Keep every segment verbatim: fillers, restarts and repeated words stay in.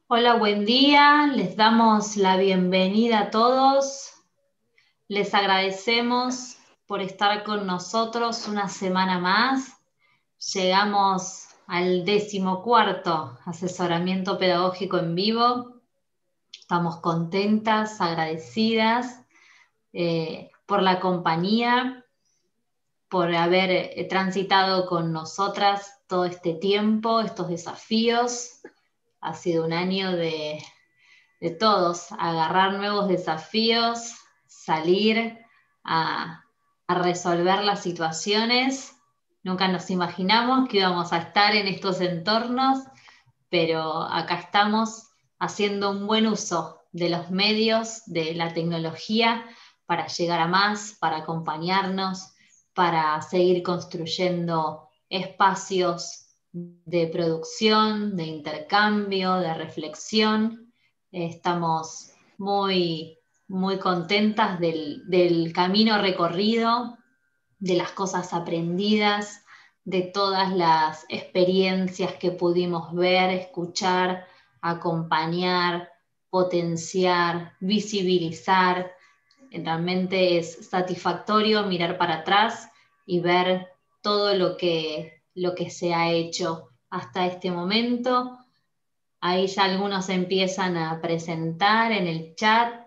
Hola, buen día. Les damos la bienvenida a todos. Les agradecemos por estar con nosotros una semana más. Llegamos al decimocuarto asesoramiento pedagógico en vivo. Estamos contentas, agradecidas eh, por la compañía, por haber eh, transitado con nosotras todo este tiempo, estos desafíos. Ha sido un año de de todos, agarrar nuevos desafíos, salir a, a resolver las situaciones. Nunca nos imaginamos que íbamos a estar en estos entornos, pero acá estamos haciendo un buen uso de los medios, de la tecnología, para llegar a más, para acompañarnos, para seguir construyendo espacios de producción, de intercambio, de reflexión. Estamos muy, muy contentas del, del camino recorrido, de las cosas aprendidas, de todas las experiencias que pudimos ver, escuchar, acompañar, potenciar, visibilizar. Realmente es satisfactorio mirar para atrás y ver todo lo que, lo que se ha hecho hasta este momento. Ahí ya algunos empiezan a presentar en el chat.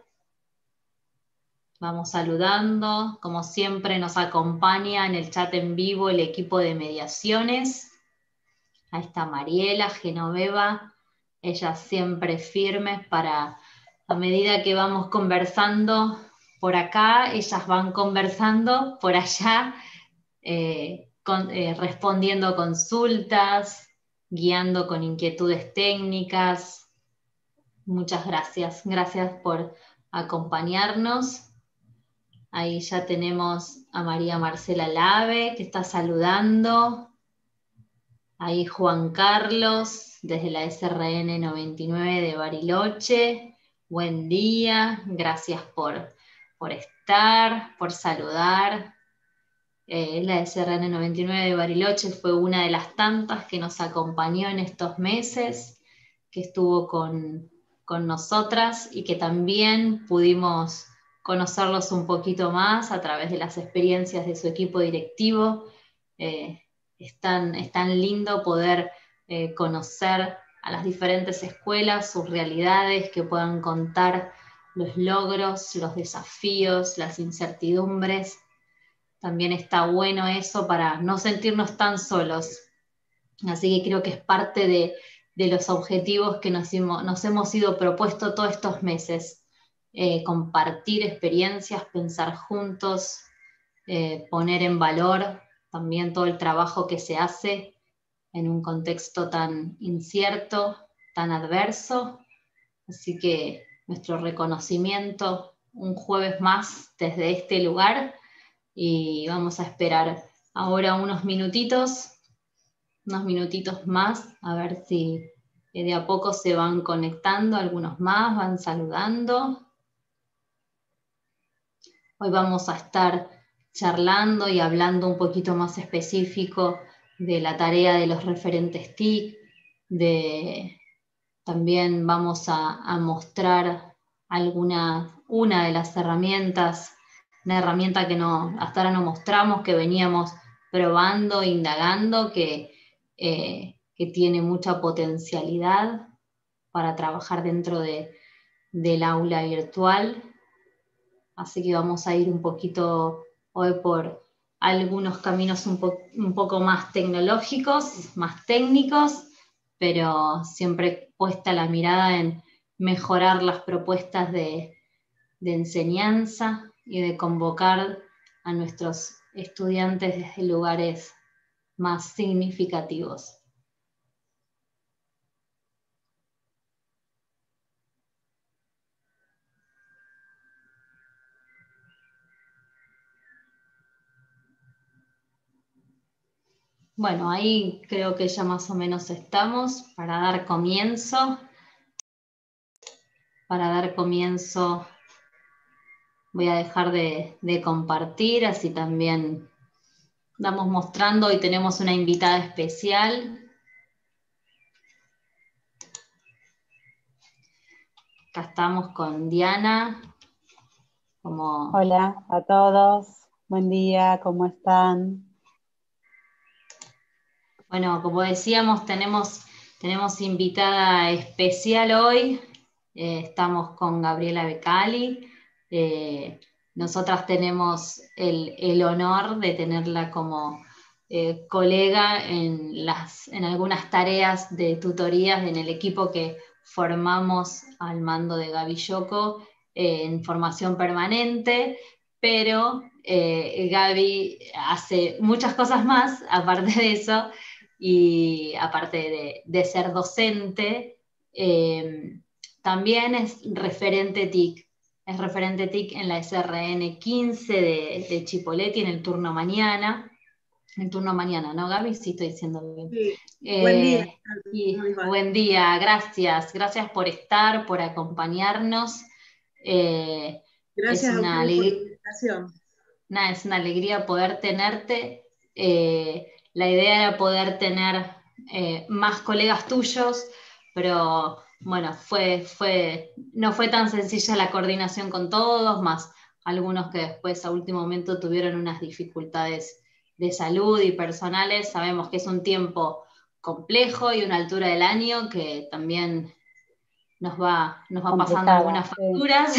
Vamos saludando. Como siempre nos acompaña en el chat en vivo el equipo de mediaciones. Ahí está Mariela, Genoveva. Ellas siempre firmes para, a medida que vamos conversando por acá, ellas van conversando por allá, eh, con, eh, respondiendo consultas, guiando con inquietudes técnicas. Muchas gracias. Gracias por acompañarnos. Ahí ya tenemos a María Marcela Lave, que está saludando. Ahí Juan Carlos, desde la S R N noventa y nueve de Bariloche. Buen día, gracias por, por estar, por saludar. Eh, la S R N noventa y nueve de Bariloche fue una de las tantas que nos acompañó en estos meses, que estuvo con, con nosotras y que también pudimos conocerlos un poquito más a través de las experiencias de su equipo directivo. Eh, es, tan, es tan lindo poder eh, conocer a las diferentes escuelas, sus realidades, que puedan contar los logros, los desafíos, las incertidumbres. También está bueno eso para no sentirnos tan solos. Así que creo que es parte de, de los objetivos que nos, nos hemos ido propuesto todos estos meses. Eh, compartir experiencias, pensar juntos, eh, poner en valor también todo el trabajo que se hace en un contexto tan incierto, tan adverso. Así que nuestro reconocimiento un jueves más desde este lugar. Y vamos a esperar ahora unos minutitos, unos minutitos más, a ver si de a poco se van conectando, algunos más van saludando. Hoy vamos a estar charlando y hablando un poquito más específico de la tarea de los referentes T I C, de, también vamos a, a mostrar alguna, una de las herramientas, una herramienta que no, hasta ahora no mostramos, que veníamos probando, indagando, que, eh, que tiene mucha potencialidad para trabajar dentro de, del aula virtual. Así que vamos a ir un poquito hoy por algunos caminos un, po un poco más tecnológicos, más técnicos, pero siempre puesta la mirada en mejorar las propuestas de, de enseñanza y de convocar a nuestros estudiantes desde lugares más significativos. Bueno, ahí creo que ya más o menos estamos para dar comienzo. Para dar comienzo voy a dejar de, de compartir, así también vamos mostrando. Hoy tenemos una invitada especial. Acá estamos con Diana. Como... Hola a todos, buen día, ¿cómo están? Bueno, como decíamos, tenemos, tenemos invitada especial hoy. Eh, estamos con Gabriela Becali. Eh, nosotras tenemos el, el honor de tenerla como eh, colega en, las, en algunas tareas de tutorías en el equipo que formamos al mando de Gaby Yoko eh, en formación permanente, pero eh, Gaby hace muchas cosas más, aparte de eso, y aparte de, de ser docente, eh, también es referente T I C. Es referente T I C en la S R N quince de, de Chipoleti en el turno mañana. En turno mañana, ¿no, Gaby? Sí, estoy diciendo bien. Sí, buen día. Eh, y ¿Cómo les va? buen día, gracias. Gracias por estar, por acompañarnos. Eh, es Gracias a una, ustedes por la ale- invitación. nada, es una alegría poder tenerte. Eh, la idea era poder tener eh, más colegas tuyos, pero bueno, fue, fue, no fue tan sencilla la coordinación con todos, más algunos que después a último momento tuvieron unas dificultades de salud y personales. Sabemos que es un tiempo complejo y una altura del año que también nos va, nos va pasando Complicada, algunas sí. facturas.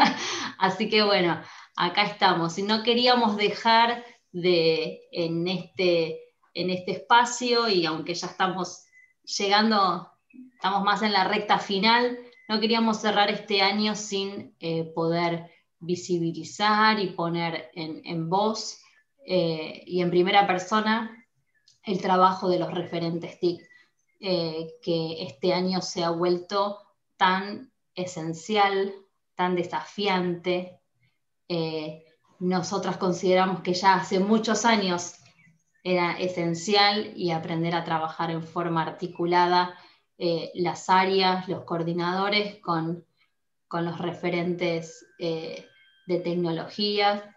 Así que bueno, acá estamos. Y no queríamos dejar de, en este, en este espacio, y aunque ya estamos llegando, estamos más en la recta final, no queríamos cerrar este año sin eh, poder visibilizar y poner en, en voz eh, y en primera persona el trabajo de los referentes T I C, eh, que este año se ha vuelto tan esencial, tan desafiante. Eh, Nosotras consideramos que ya hace muchos años era esencial, y aprender a trabajar en forma articulada eh, las áreas, los coordinadores con, con los referentes eh, de tecnología.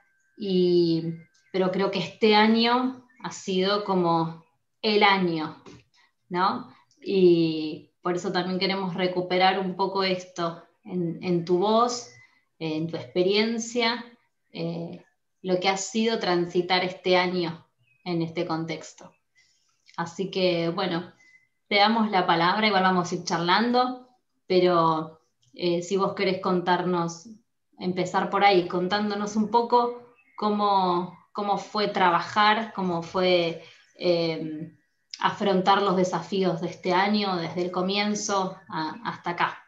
Y, pero creo que este año ha sido como el año, ¿no? Y por eso también queremos recuperar un poco esto en, en tu voz, en tu experiencia, eh, lo que ha sido transitar este año en este contexto. Así que, bueno, te damos la palabra, igual vamos a ir charlando, pero eh, si vos querés contarnos, empezar por ahí, contándonos un poco cómo, cómo fue trabajar, cómo fue eh, afrontar los desafíos de este año, desde el comienzo a- hasta acá.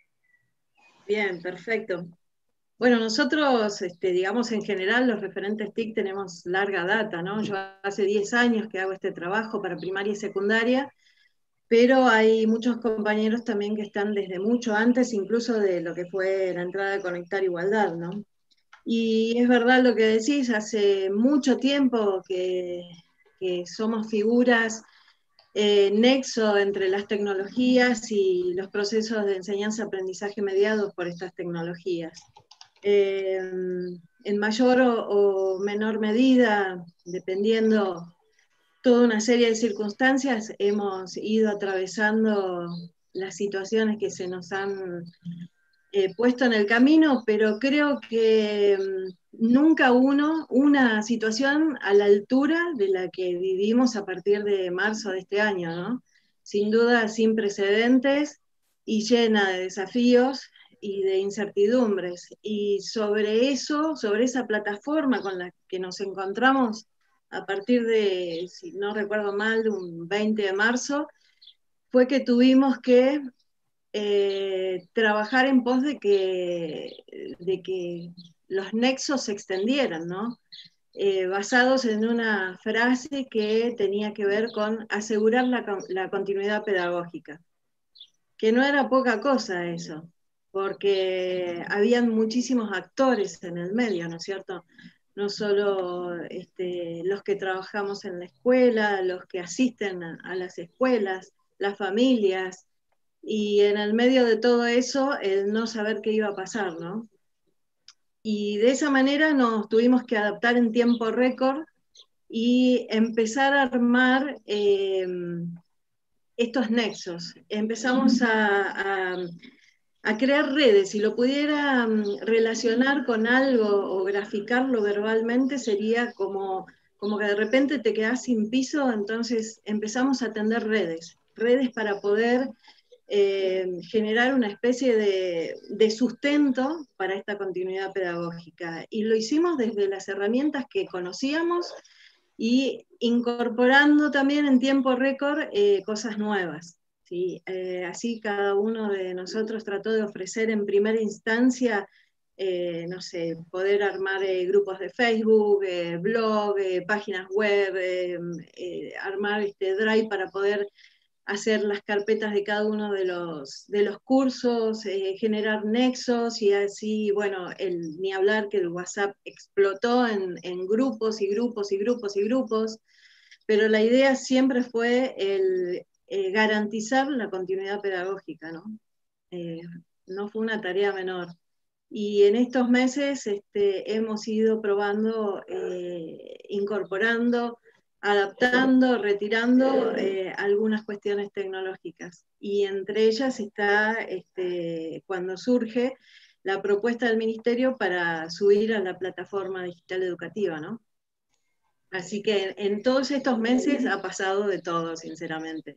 Bien, perfecto. Bueno, nosotros, este, digamos, en general, los referentes T I C tenemos larga data, ¿no? Yo hace diez años que hago este trabajo para primaria y secundaria, pero hay muchos compañeros también que están desde mucho antes, incluso de lo que fue la entrada de Conectar Igualdad, ¿no? Y es verdad lo que decís, hace mucho tiempo que, que somos figuras eh, nexo entre las tecnologías y los procesos de enseñanza-aprendizaje mediados por estas tecnologías. Eh, en mayor o, o menor medida, dependiendo toda una serie de circunstancias, hemos ido atravesando las situaciones que se nos han eh, puesto en el camino, pero creo que mm, nunca uno, una situación a la altura de la que vivimos a partir de marzo de este año, ¿no? Sin duda, sin precedentes y llena de desafíos y de incertidumbres. Y sobre eso, sobre esa plataforma con la que nos encontramos a partir de, si no recuerdo mal, un veinte de marzo, fue que tuvimos que eh, trabajar en pos de que, de que los nexos se extendieran, ¿no? Eh, basados en una frase que tenía que ver con asegurar la, la continuidad pedagógica, que no era poca cosa eso, porque habían muchísimos actores en el medio, ¿no es cierto? No solo este, los que trabajamos en la escuela, los que asisten a, a las escuelas, las familias, y en el medio de todo eso, el no saber qué iba a pasar, ¿no? Y de esa manera nos tuvimos que adaptar en tiempo récord y empezar a armar eh, estos nexos. Empezamos a, a a crear redes. Si lo pudiera um, relacionar con algo o graficarlo verbalmente, sería como, como que de repente te quedás sin piso, entonces empezamos a tender redes, redes para poder eh, generar una especie de, de sustento para esta continuidad pedagógica. Y lo hicimos desde las herramientas que conocíamos y incorporando también en tiempo récord eh, cosas nuevas. ¿Sí? Eh, así cada uno de nosotros trató de ofrecer en primera instancia, eh, no sé, poder armar eh, grupos de Facebook, eh, blog, eh, páginas web, eh, eh, armar este Drive para poder hacer las carpetas de cada uno de los, de los cursos, eh, generar nexos y así, bueno, el, ni hablar que el WhatsApp explotó en, en grupos y grupos y grupos y grupos, pero la idea siempre fue el eh, garantizar la continuidad pedagógica, ¿no? Eh, no fue una tarea menor. Y en estos meses este, hemos ido probando, eh, incorporando, adaptando, retirando eh, algunas cuestiones tecnológicas. Y entre ellas está, este, cuando surge la propuesta del Ministerio para subir a la plataforma digital educativa, ¿no? Así que en todos estos meses ha pasado de todo, sinceramente.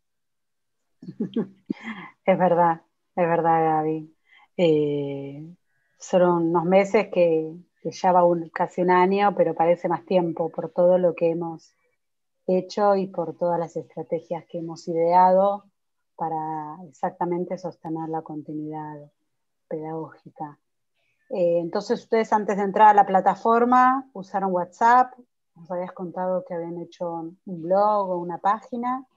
Es verdad, es verdad, Gaby. Eh, son unos meses que, que ya va un, casi un año, pero parece más tiempo por todo lo que hemos hecho y por todas las estrategias que hemos ideado para exactamente sostener la continuidad pedagógica. Eh, entonces ustedes antes de entrar a la plataforma usaron WhatsApp, nos habías contado que habían hecho un blog o una página.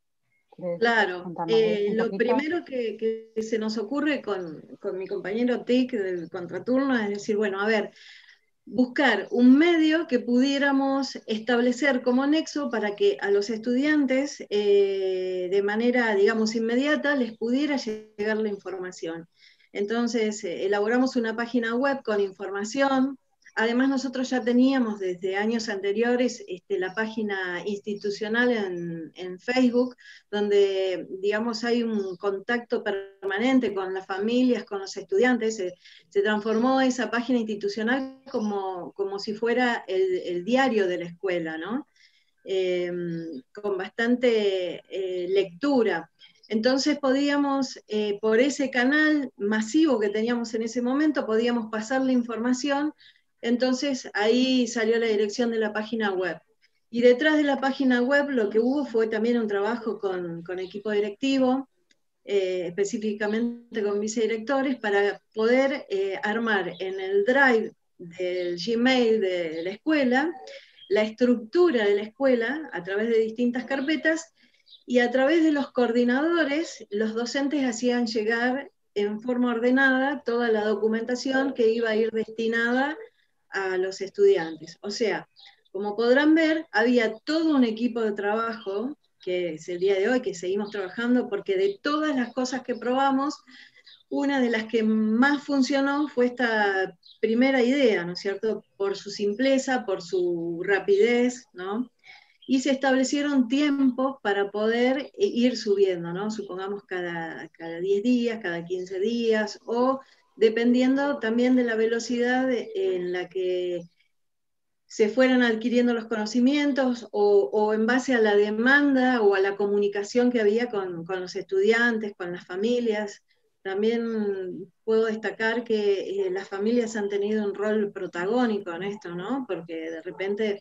Claro, eh, lo primero que, que se nos ocurre con, con mi compañero T I C del contraturno es decir, bueno, a ver, buscar un medio que pudiéramos establecer como nexo para que a los estudiantes eh, de manera, digamos, inmediata les pudiera llegar la información. Entonces, eh, elaboramos una página web con información. Además, nosotros ya teníamos desde años anteriores este, la página institucional en, en Facebook, donde, digamos, hay un contacto permanente con las familias, con los estudiantes. Se, se transformó esa página institucional como, como si fuera el, el diario de la escuela, ¿no? Eh, con bastante eh, lectura. Entonces podíamos, eh, por ese canal masivo que teníamos en ese momento, podíamos pasar la información. Entonces ahí salió la dirección de la página web. Y detrás de la página web lo que hubo fue también un trabajo con, con equipo directivo, eh, específicamente con vicedirectores, para poder eh, armar en el Drive del Gmail de la escuela la estructura de la escuela a través de distintas carpetas, y a través de los coordinadores los docentes hacían llegar en forma ordenada toda la documentación que iba a ir destinada a los estudiantes. O sea, como podrán ver, había todo un equipo de trabajo, que es el día de hoy, que seguimos trabajando, porque de todas las cosas que probamos, una de las que más funcionó fue esta primera idea, ¿no es cierto? Por su simpleza, por su rapidez, ¿no? Y se establecieron tiempos para poder ir subiendo, ¿no? Supongamos cada, cada diez días, cada quince días, o dependiendo también de la velocidad en la que se fueran adquiriendo los conocimientos, o, o en base a la demanda o a la comunicación que había con, con los estudiantes, con las familias. También puedo destacar que eh, las familias han tenido un rol protagónico en esto, ¿no? Porque de repente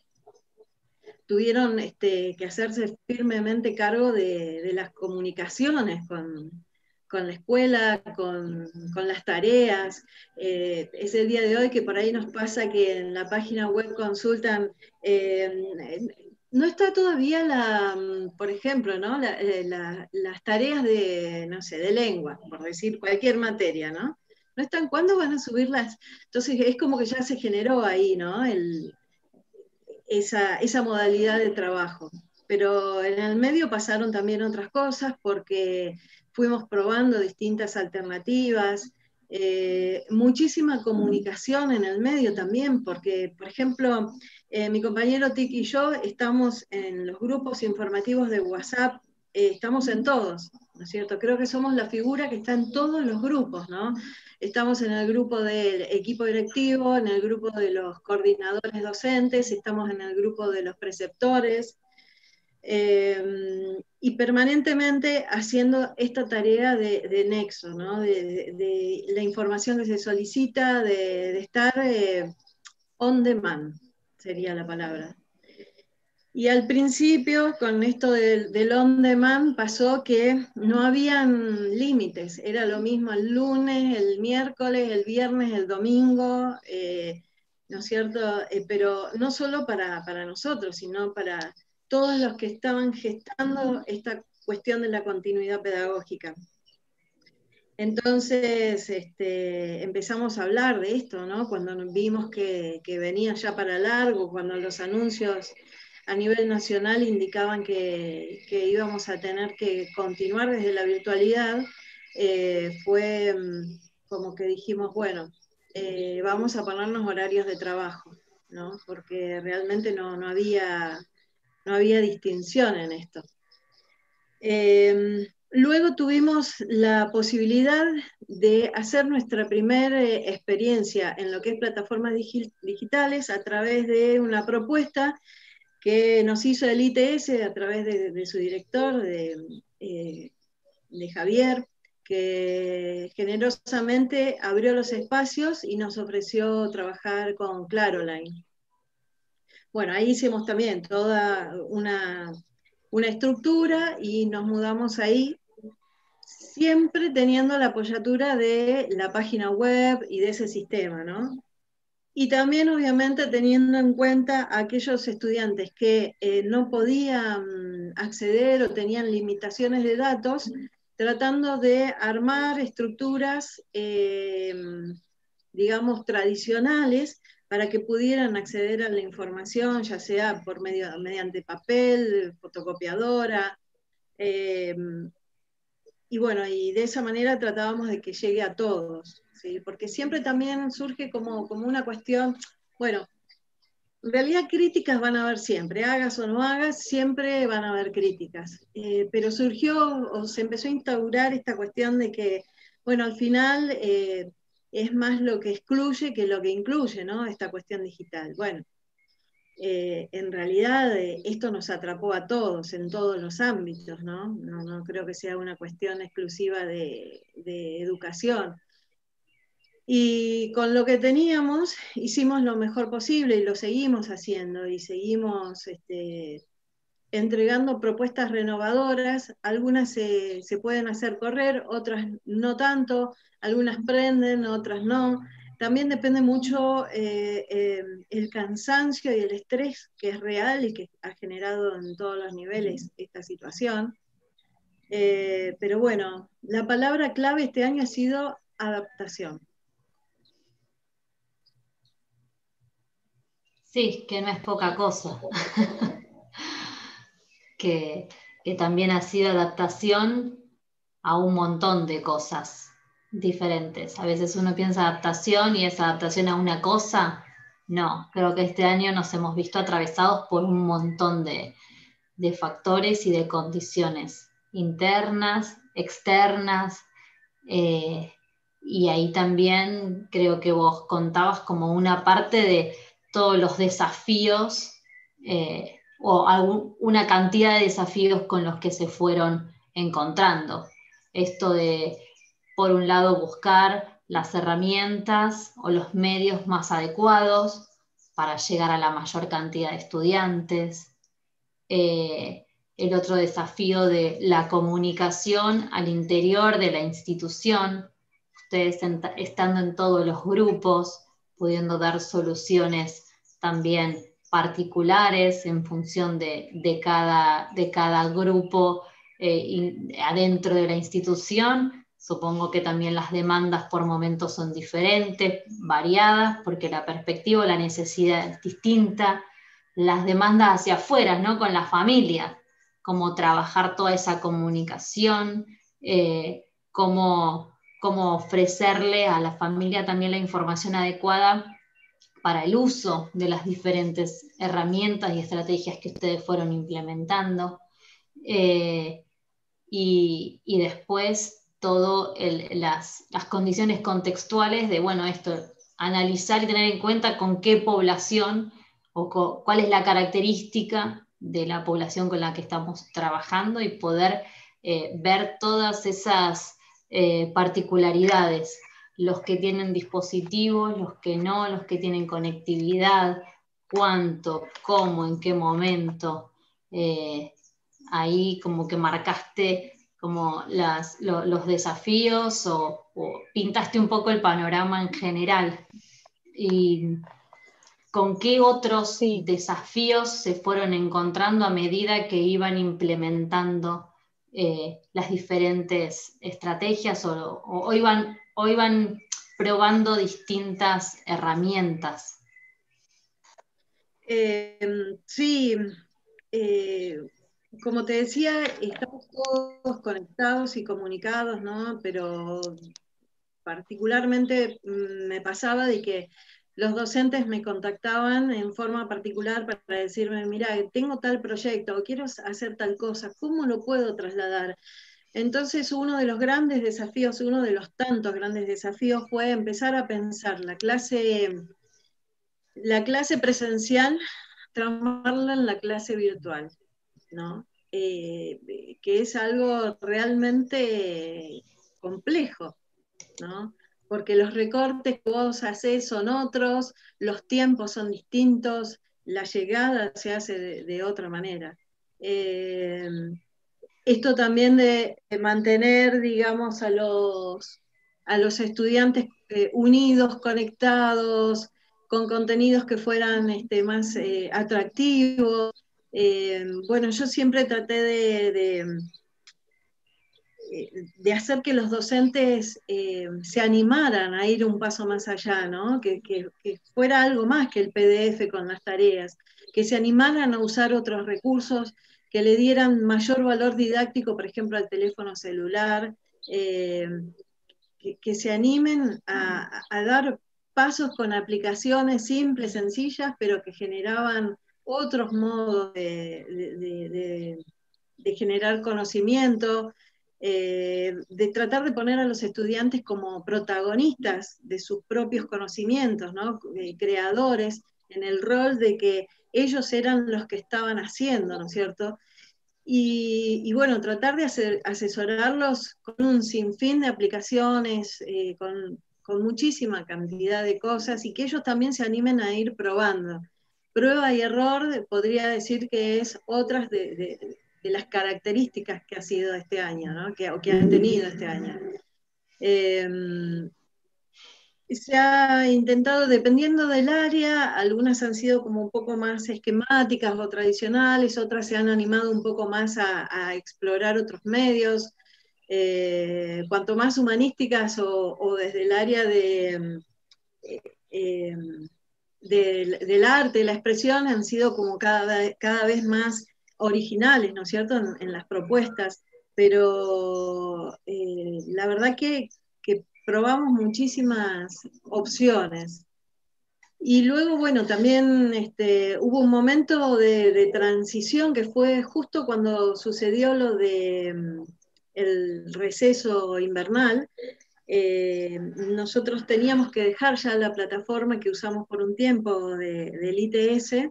tuvieron este, que hacerse firmemente cargo de, de las comunicaciones con, con la escuela, con, con las tareas. Eh, es el día de hoy que por ahí nos pasa que en la página web consultan, eh, no está todavía la, por ejemplo, ¿no? La, la, las tareas de, no sé, de lengua, por decir cualquier materia, ¿no? No están, ¿cuándo van a subirlas? Entonces es como que ya se generó ahí, ¿no? El, esa, esa modalidad de trabajo. Pero en el medio pasaron también otras cosas porque fuimos probando distintas alternativas, eh, muchísima comunicación en el medio también, porque, por ejemplo, eh, mi compañero Tiki y yo estamos en los grupos informativos de WhatsApp, eh, estamos en todos. ¿no es cierto? Creo que somos la figura que está en todos los grupos, ¿no? Estamos en el grupo del equipo directivo, en el grupo de los coordinadores docentes, estamos en el grupo de los preceptores, eh, y permanentemente haciendo esta tarea de, de nexo, ¿no? de, de, de la información que se solicita, de, de estar eh, on demand, sería la palabra. Y al principio, con esto del, del on demand, pasó que no habían límites, era lo mismo el lunes, el miércoles, el viernes, el domingo, eh, ¿no es cierto? Eh, pero no solo para, para nosotros, sino para todos los que estaban gestando esta cuestión de la continuidad pedagógica. Entonces este, empezamos a hablar de esto, ¿no? Cuando vimos que, que venía ya para largo, cuando los anuncios a nivel nacional indicaban que, que íbamos a tener que continuar desde la virtualidad, eh, fue um, como que dijimos, bueno, eh, vamos a ponernos horarios de trabajo, ¿no? Porque realmente no, no, había, no había distinción en esto. Eh, luego tuvimos la posibilidad de hacer nuestra primera eh, experiencia en lo que es plataformas digi digitales a través de una propuesta que nos hizo el I T S a través de, de su director, de, eh, de Javier, que generosamente abrió los espacios y nos ofreció trabajar con Claroline. Bueno, ahí hicimos también toda una, una estructura y nos mudamos ahí, siempre teniendo la apoyatura de la página web y de ese sistema, ¿no? Y también, obviamente, teniendo en cuenta a aquellos estudiantes que eh, no podían acceder o tenían limitaciones de datos, tratando de armar estructuras, eh, digamos, tradicionales para que pudieran acceder a la información, ya sea por medio, mediante papel, fotocopiadora, eh, y bueno, y de esa manera tratábamos de que llegue a todos, ¿sí? Porque siempre también surge como, como una cuestión, bueno, en realidad críticas van a haber siempre, hagas o no hagas, siempre van a haber críticas, eh, pero surgió o se empezó a instaurar esta cuestión de que, bueno, al final eh, es más lo que excluye que lo que incluye, ¿no? Esta cuestión digital. Bueno, Eh, en realidad eh, esto nos atrapó a todos en todos los ámbitos, ¿no? No, no creo que sea una cuestión exclusiva de, de educación. Y con lo que teníamos hicimos lo mejor posible y lo seguimos haciendo y seguimos este, entregando propuestas renovadoras. Algunas se, se pueden hacer correr, otras no tanto, algunas prenden, otras no. También depende mucho eh, eh, el cansancio y el estrés que es real y que ha generado en todos los niveles esta situación. Eh, pero bueno, la palabra clave este año ha sido adaptación. Sí, que no es poca cosa. que, que también ha sido adaptación a un montón de cosas diferentes. A veces uno piensa adaptación y es adaptación a una cosa. No, creo que este año nos hemos visto atravesados por un montón de, de factores y de condiciones internas, externas, eh, y ahí también creo que vos contabas como una parte de todos los desafíos, eh, o algún, una cantidad de desafíos con los que se fueron encontrando. Esto de, por un lado, buscar las herramientas o los medios más adecuados para llegar a la mayor cantidad de estudiantes. Eh, el otro desafío de la comunicación al interior de la institución, ustedes estando en todos los grupos, pudiendo dar soluciones también particulares en función de, de, cada, de cada grupo eh, adentro de la institución. Supongo que también las demandas por momentos son diferentes, variadas, porque la perspectiva o la necesidad es distinta. Las demandas hacia afuera, ¿no? Con la familia, cómo trabajar toda esa comunicación, eh, cómo, cómo ofrecerle a la familia también la información adecuada para el uso de las diferentes herramientas y estrategias que ustedes fueron implementando. Eh, y, y después todo el, las, las condiciones contextuales de, bueno, esto, analizar y tener en cuenta con qué población o con, cuál es la característica de la población con la que estamos trabajando y poder eh, ver todas esas eh, particularidades, los que tienen dispositivos, los que no, los que tienen conectividad, cuánto, cómo, en qué momento. Eh, ahí como que marcaste como las, lo, los desafíos o, o pintaste un poco el panorama en general. Y ¿con qué otros Sí. desafíos se fueron encontrando a medida que iban implementando eh, las diferentes estrategias o, o, o, iban, o iban probando distintas herramientas? Eh, sí, eh, como te decía, estamos todos conectados y comunicados, ¿no? Pero particularmente mm, me pasaba de que los docentes me contactaban en forma particular para decirme, mira, tengo tal proyecto o quiero hacer tal cosa, ¿cómo lo puedo trasladar? Entonces uno de los grandes desafíos, uno de los tantos grandes desafíos fue empezar a pensar la clase, la clase presencial, transformarla en la clase virtual, ¿no? Eh, que es algo realmente complejo, ¿no? Porque los recortes que vos hacés son otros, los tiempos son distintos, la llegada se hace de, de otra manera. Eh, esto también de, de, mantener, digamos, a los, a los estudiantes eh, unidos, conectados, con contenidos que fueran este, más eh, atractivos. Eh, bueno, yo siempre traté de, de de hacer que los docentes eh, se animaran a ir un paso más allá, ¿no? Que, que, que fuera algo más que el P D F con las tareas, que se animaran a usar otros recursos, que le dieran mayor valor didáctico, por ejemplo, al teléfono celular, eh, que, que, se animen a, a dar pasos con aplicaciones simples, sencillas, pero que generaban otros modos de, de, de, de generar conocimiento, eh, de tratar de poner a los estudiantes como protagonistas de sus propios conocimientos, ¿no? Eh, creadores, en el rol de que ellos eran los que estaban haciendo, ¿no es cierto? Y, y bueno, tratar de hacer, asesorarlos con un sinfín de aplicaciones, eh, con, con muchísima cantidad de cosas, y que ellos también se animen a ir probando. Prueba y error, podría decir que es otras de, de, de las características que ha sido este año, ¿no? que, o que han tenido este año. Eh, Se ha intentado, dependiendo del área, algunas han sido como un poco más esquemáticas o tradicionales, otras se han animado un poco más a, a explorar otros medios, eh, cuanto más humanísticas o, o desde el área de, eh, eh, del, del arte, la expresión, han sido como cada, cada vez más originales, ¿no es cierto?, en, en las propuestas, pero eh, la verdad que, que probamos muchísimas opciones. Y luego, bueno, también este, hubo un momento de, de transición que fue justo cuando sucedió lo de um, el receso invernal. Eh, nosotros teníamos que dejar ya la plataforma que usamos por un tiempo de, del I T S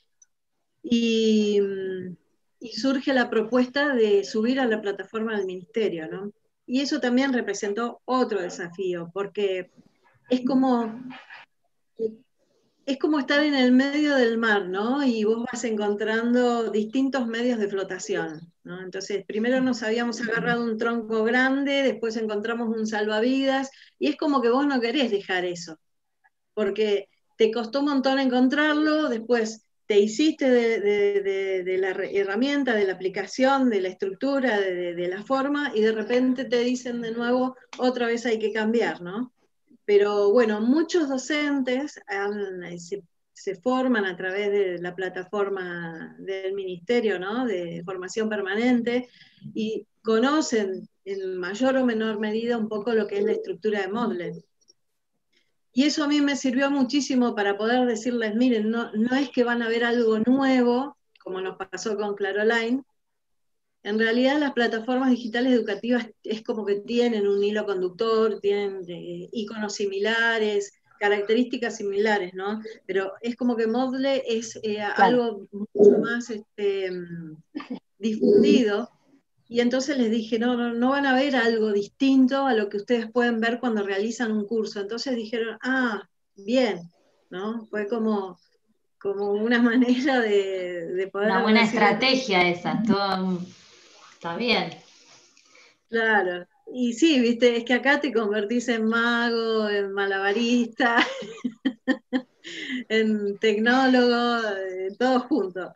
y, y surge la propuesta de subir a la plataforma del ministerio, ¿no? Y eso también representó otro desafío, porque es como, es como estar en el medio del mar, ¿no? Y vos vas encontrando distintos medios de flotación, ¿no? Entonces, primero nos habíamos agarrado un tronco grande, después encontramos un salvavidas, y es como que vos no querés dejar eso, porque te costó un montón encontrarlo, después te hiciste de, de, de, de la herramienta, de la aplicación, de la estructura, de, de la forma, y de repente te dicen de nuevo, otra vez hay que cambiar, ¿no? Pero bueno, muchos docentes han, se, se forman a través de la plataforma del ministerio, ¿no? De formación permanente, y conocen en mayor o menor medida un poco lo que es la estructura de Moodle. Y eso a mí me sirvió muchísimo para poder decirles, miren, no, no es que van a ver algo nuevo, como nos pasó con Claroline, en realidad las plataformas digitales educativas es como que tienen un hilo conductor, tienen eh, iconos similares, características similares, ¿no? Pero es como que Moodle es eh, Claro. algo mucho más este, difundido, y entonces les dije, no, no, no van a ver algo distinto a lo que ustedes pueden ver cuando realizan un curso. Entonces dijeron, ah, bien, ¿no? Fue como, como una manera de, de Una poder buena decirles, estrategia esa, todo, está bien. claro. Y sí, viste, es que acá te convertís en mago, en malabarista, en tecnólogo, eh, todo junto.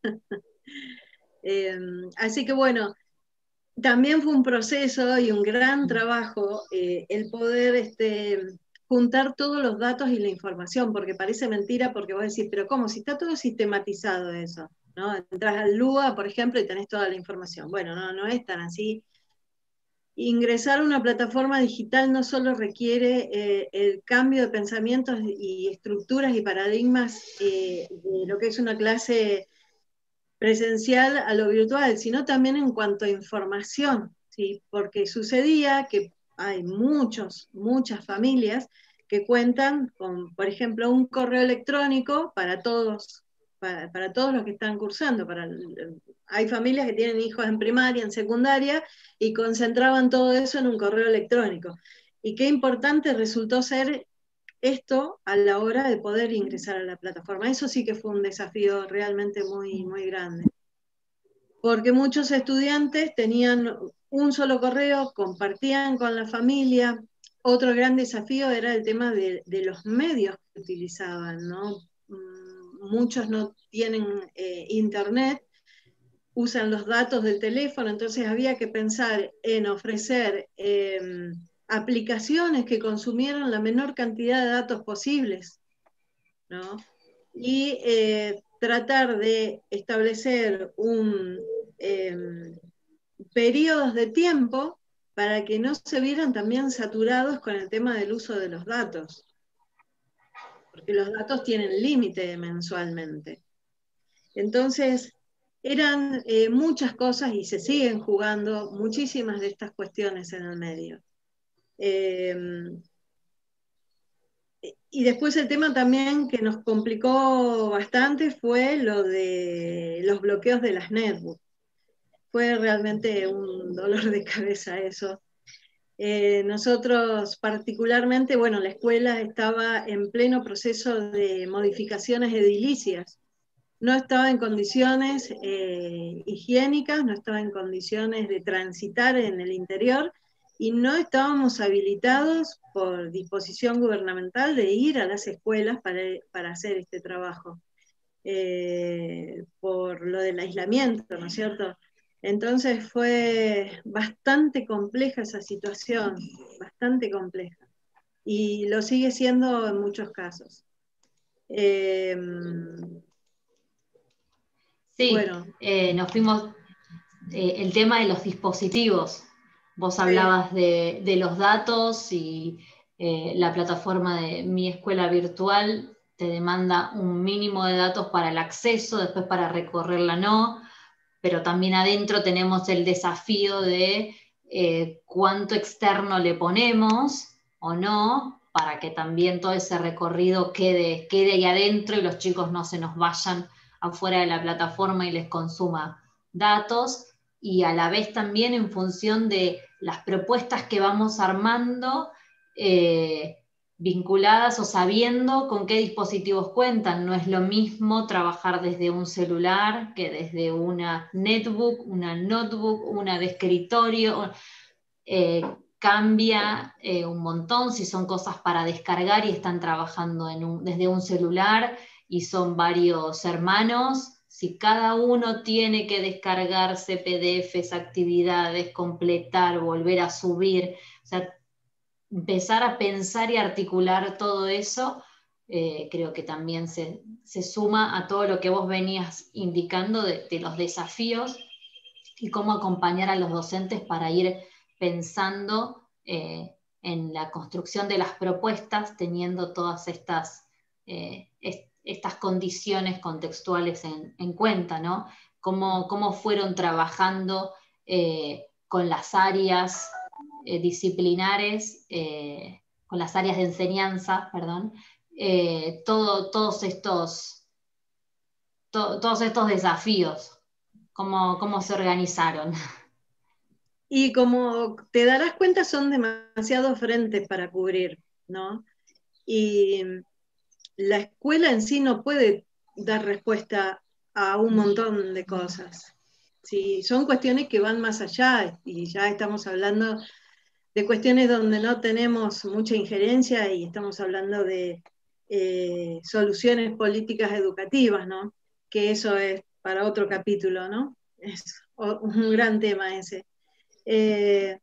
Eh, así que bueno, también fue un proceso y un gran trabajo eh, el poder este, juntar todos los datos y la información, porque parece mentira, porque vos decís, pero ¿cómo? Si está todo sistematizado eso, ¿no? Entras al Lua, por ejemplo, y tenés toda la información. Bueno, no, no es tan así. Ingresar a una plataforma digital no solo requiere eh, el cambio de pensamientos y estructuras y paradigmas eh, de lo que es una clase presencial a lo virtual, sino también en cuanto a información, ¿sí? Porque sucedía que hay muchos, muchas familias que cuentan con, por ejemplo, un correo electrónico para todos, para, para todos los que están cursando. Para, hay familias que tienen hijos en primaria, en secundaria, y concentraban todo eso en un correo electrónico. Y qué importante resultó ser esto a la hora de poder ingresar a la plataforma. Eso sí que fue un desafío realmente muy, muy grande. Porque muchos estudiantes tenían un solo correo, compartían con la familia. Otro gran desafío era el tema de, de los medios que utilizaban, ¿no? Muchos no tienen eh, internet, usan los datos del teléfono, entonces había que pensar en ofrecer eh, aplicaciones que consumieran la menor cantidad de datos posibles, ¿no? Y eh, tratar de establecer un eh, periodos de tiempo para que no se vieran también saturados con el tema del uso de los datos, porque los datos tienen límite mensualmente. Entonces, eran eh, muchas cosas y se siguen jugando muchísimas de estas cuestiones en el medio. Eh, y después el tema también que nos complicó bastante fue lo de los bloqueos de las netbooks. Fue realmente un dolor de cabeza eso. Eh, nosotros particularmente, bueno, la escuela estaba en pleno proceso de modificaciones edilicias. No estaba en condiciones eh, higiénicas, no estaba en condiciones de transitar en el interior y no estábamos habilitados por disposición gubernamental de ir a las escuelas para, para hacer este trabajo, eh, por lo del aislamiento, ¿no es cierto? Entonces fue bastante compleja esa situación, bastante compleja, y lo sigue siendo en muchos casos. Eh, Sí, bueno, eh, nos fuimos, eh, el tema de los dispositivos. Vos eh, hablabas de, de los datos y eh, la plataforma de Mi Escuela Virtual te demanda un mínimo de datos para el acceso, después para recorrerla no, pero también adentro tenemos el desafío de eh, cuánto externo le ponemos o no, para que también todo ese recorrido quede, quede ahí adentro y los chicos no se nos vayan afuera de la plataforma y les consuma datos, y a la vez también en función de las propuestas que vamos armando, eh, vinculadas o sabiendo con qué dispositivos cuentan. No es lo mismo trabajar desde un celular que desde una netbook, una notebook, una de escritorio. Eh, cambia eh, un montón si son cosas para descargar y están trabajando en un, desde un celular y son varios hermanos. Si cada uno tiene que descargarse P D Fs, actividades, completar, volver a subir, o sea, empezar a pensar y articular todo eso, eh, creo que también se, se suma a todo lo que vos venías indicando de, de los desafíos y cómo acompañar a los docentes para ir pensando eh, en la construcción de las propuestas, teniendo todas estas, eh, est estas condiciones contextuales en, en cuenta, ¿no? cómo, cómo fueron trabajando eh, con las áreas eh, disciplinares, eh, con las áreas de enseñanza, perdón, eh, todo, todos estos, to, todos estos desafíos, cómo, cómo se organizaron. Y como te darás cuenta, son demasiados frentes para cubrir, ¿no? Y la escuela en sí no puede dar respuesta a un montón de cosas. Sí, son cuestiones que van más allá, y ya estamos hablando de cuestiones donde no tenemos mucha injerencia, y estamos hablando de eh, soluciones políticas educativas, ¿no? Que eso es para otro capítulo, ¿no? Es un gran tema ese. Eh,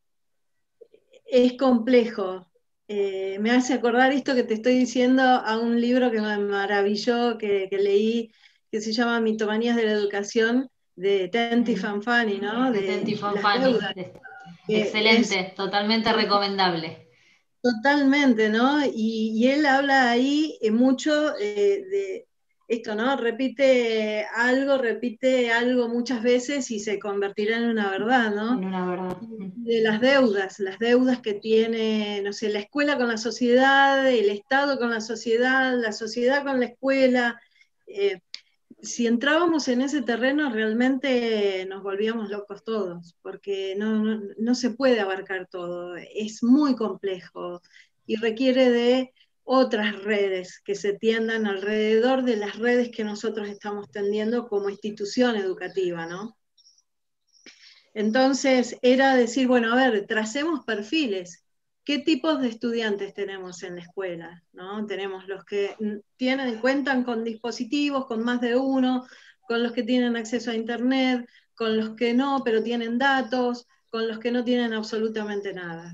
es complejo. Eh, me hace acordar esto que te estoy diciendo a un libro que me maravilló, que, que leí, que se llama Mitomanías de la Educación, de Tenti Fanfani, ¿no? De De Tenti las Fanfani. deudas. Excelente, Es totalmente recomendable. totalmente, ¿no? Y, y él habla ahí eh, mucho eh, de esto, ¿no? Repite algo, repite algo muchas veces y se convertirá en una verdad, ¿no? En una verdad. De las deudas, las deudas que tiene, no sé, la escuela con la sociedad, el Estado con la sociedad, la sociedad con la escuela. Eh, si entrábamos en ese terreno, realmente nos volvíamos locos todos, porque no, no, no se puede abarcar todo, es muy complejo y requiere de otras redes que se tiendan alrededor de las redes que nosotros estamos tendiendo como institución educativa, ¿no? Entonces era decir, bueno, a ver, tracemos perfiles. ¿Qué tipos de estudiantes tenemos en la escuela? ¿No? Tenemos los que tienen, cuentan con dispositivos, con más de uno, con los que tienen acceso a internet, con los que no, pero tienen datos, con los que no tienen absolutamente nada.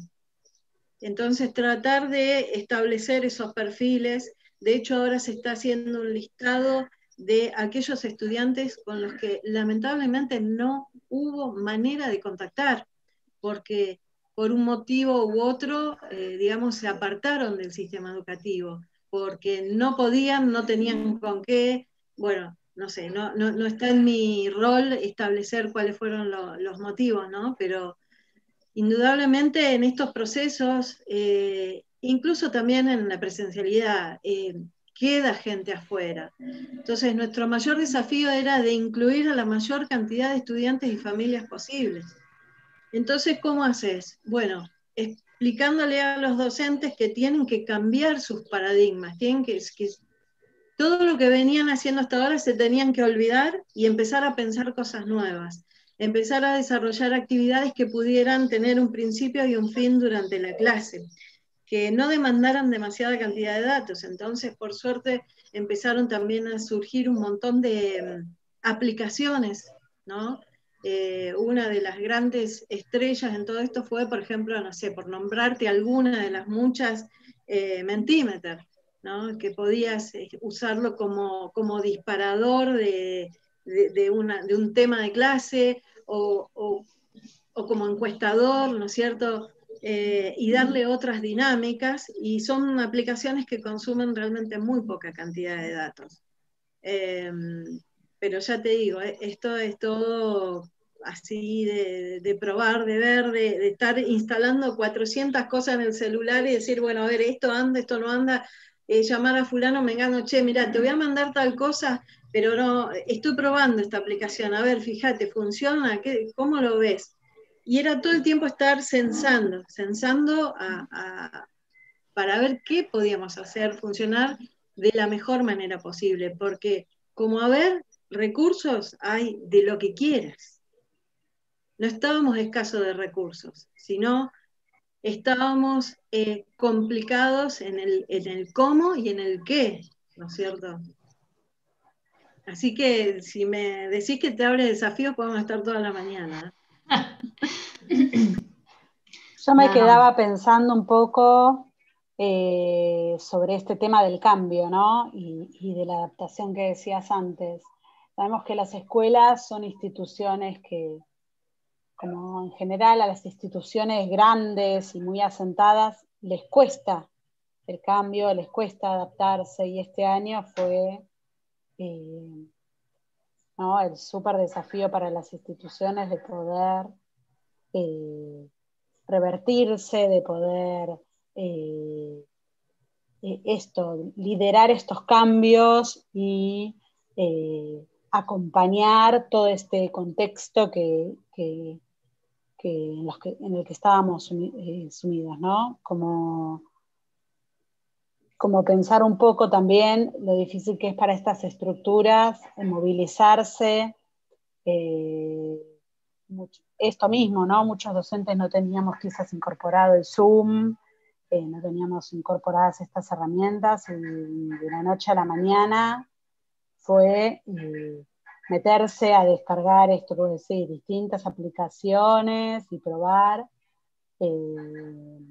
Entonces tratar de establecer esos perfiles. De hecho, ahora se está haciendo un listado de aquellos estudiantes con los que lamentablemente no hubo manera de contactar, porque por un motivo u otro, eh, digamos, se apartaron del sistema educativo, porque no podían, no tenían con qué, bueno, no sé, no, no, no está en mi rol establecer cuáles fueron lo, los motivos, ¿no? Pero indudablemente en estos procesos, eh, incluso también en la presencialidad, eh, queda gente afuera. Entonces, nuestro mayor desafío era de incluir a la mayor cantidad de estudiantes y familias posibles. Entonces, ¿cómo haces? Bueno, explicándole a los docentes que tienen que cambiar sus paradigmas, tienen que, que todo lo que venían haciendo hasta ahora se tenían que olvidar y empezar a pensar cosas nuevas, empezar a desarrollar actividades que pudieran tener un principio y un fin durante la clase, que no demandaran demasiada cantidad de datos. Entonces, por suerte, empezaron también a surgir un montón de um, aplicaciones, ¿no? Eh, una de las grandes estrellas en todo esto fue, por ejemplo, no sé, por nombrarte alguna de las muchas, eh, Mentimeter, ¿no? Que podías usarlo como, como disparador de, de, de, una, de un tema de clase o, o, o como encuestador, ¿no es cierto? Eh, y darle otras dinámicas, y son aplicaciones que consumen realmente muy poca cantidad de datos. Eh, pero ya te digo, esto es todo así de, de probar, de ver, de, de estar instalando cuatrocientas cosas en el celular y decir, bueno, a ver, esto anda, esto no anda, eh, llamar a fulano, mengano, che, mira, te voy a mandar tal cosa, pero no, estoy probando esta aplicación, a ver, fíjate, ¿funciona? ¿Qué, ¿Cómo lo ves? Y era todo el tiempo estar censando, censando a, a, para ver qué podíamos hacer funcionar de la mejor manera posible, porque como a ver, recursos hay de lo que quieras. No estábamos escasos de recursos, sino estábamos eh, complicados en el, en el cómo y en el qué, ¿no es cierto? Así que si me decís que te abre desafíos, podemos estar toda la mañana. Yo me No, quedaba no. pensando un poco eh, sobre este tema del cambio, ¿no? Y, y de la adaptación que decías antes. Sabemos que las escuelas son instituciones que, como en general a las instituciones grandes y muy asentadas, les cuesta el cambio, les cuesta adaptarse, y este año fue eh, ¿no? El súper desafío para las instituciones de poder eh, revertirse, de poder eh, eh, esto, liderar estos cambios y eh, acompañar todo este contexto que, que, que, en, los que en el que estábamos sumi, eh, sumidos, ¿no? Como, como pensar un poco también lo difícil que es para estas estructuras movilizarse. Eh, mucho, esto mismo, ¿no? Muchos docentes no teníamos quizás incorporado el Zoom, eh, no teníamos incorporadas estas herramientas, y de la noche a la mañana fue eh, meterse a descargar esto, puedo decir, distintas aplicaciones y probar. Eh,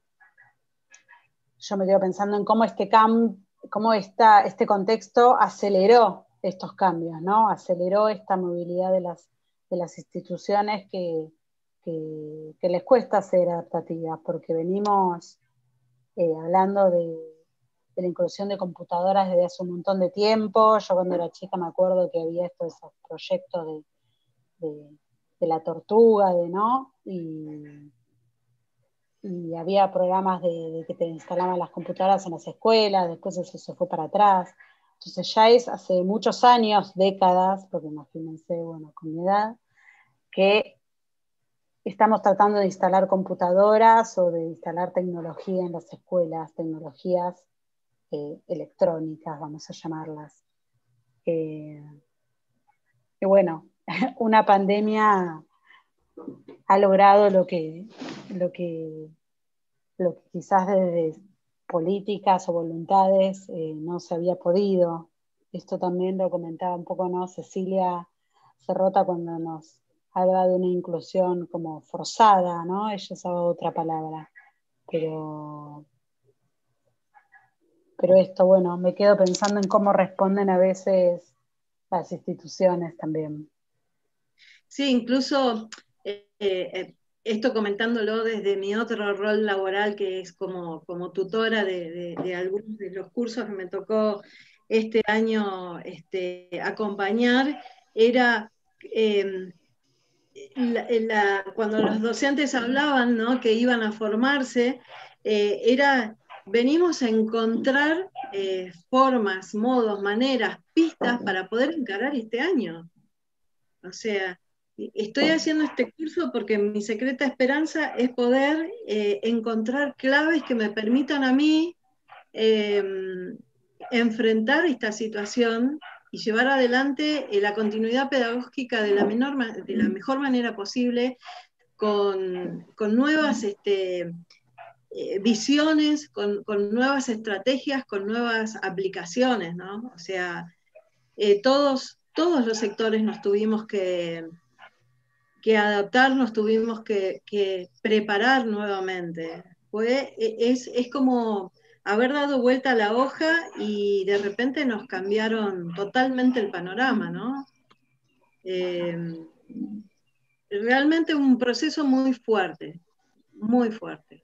yo me quedo pensando en cómo este, cam cómo esta, este contexto aceleró estos cambios, ¿no? Aceleró esta movilidad de las, de las instituciones que, que, que les cuesta ser adaptativas, porque venimos eh, hablando de, de la inclusión de computadoras desde hace un montón de tiempo. Yo cuando era chica me acuerdo que había estos esos proyectos de, de, de la tortuga, de, ¿no? Y, y había programas de, de que te instalaban las computadoras en las escuelas, después eso se fue para atrás. Entonces ya es hace muchos años, décadas, porque imagínense, bueno, con mi edad, que estamos tratando de instalar computadoras o de instalar tecnología en las escuelas, tecnologías eh, electrónicas, vamos a llamarlas. Eh, y bueno, una pandemia ha logrado lo que, lo que, lo que quizás desde políticas o voluntades eh, no se había podido. Esto también lo comentaba un poco, ¿no? Cecilia Cerrota cuando nos habla de una inclusión como forzada, ¿no? Ella usaba otra palabra, pero, pero esto, bueno, me quedo pensando en cómo responden a veces las instituciones también. Sí, incluso eh, eh, esto comentándolo desde mi otro rol laboral, que es como, como tutora de, de, de algunos de los cursos que me tocó este año este, acompañar, era eh, la, la, cuando los docentes hablaban, ¿no?, que iban a formarse, eh, era, venimos a encontrar eh, formas, modos, maneras, pistas para poder encarar este año. O sea, estoy haciendo este curso porque mi secreta esperanza es poder eh, encontrar claves que me permitan a mí eh, enfrentar esta situación y llevar adelante eh, la continuidad pedagógica de la, menor, de la mejor manera posible, con, con nuevas este, eh, visiones, con, con nuevas estrategias, con nuevas aplicaciones, ¿no? O sea, eh, todos, todos los sectores nos tuvimos que, que adaptar, nos tuvimos que, que preparar nuevamente. Fue, es, es como haber dado vuelta a la hoja y de repente nos cambiaron totalmente el panorama, ¿no? Eh, realmente un proceso muy fuerte, muy fuerte.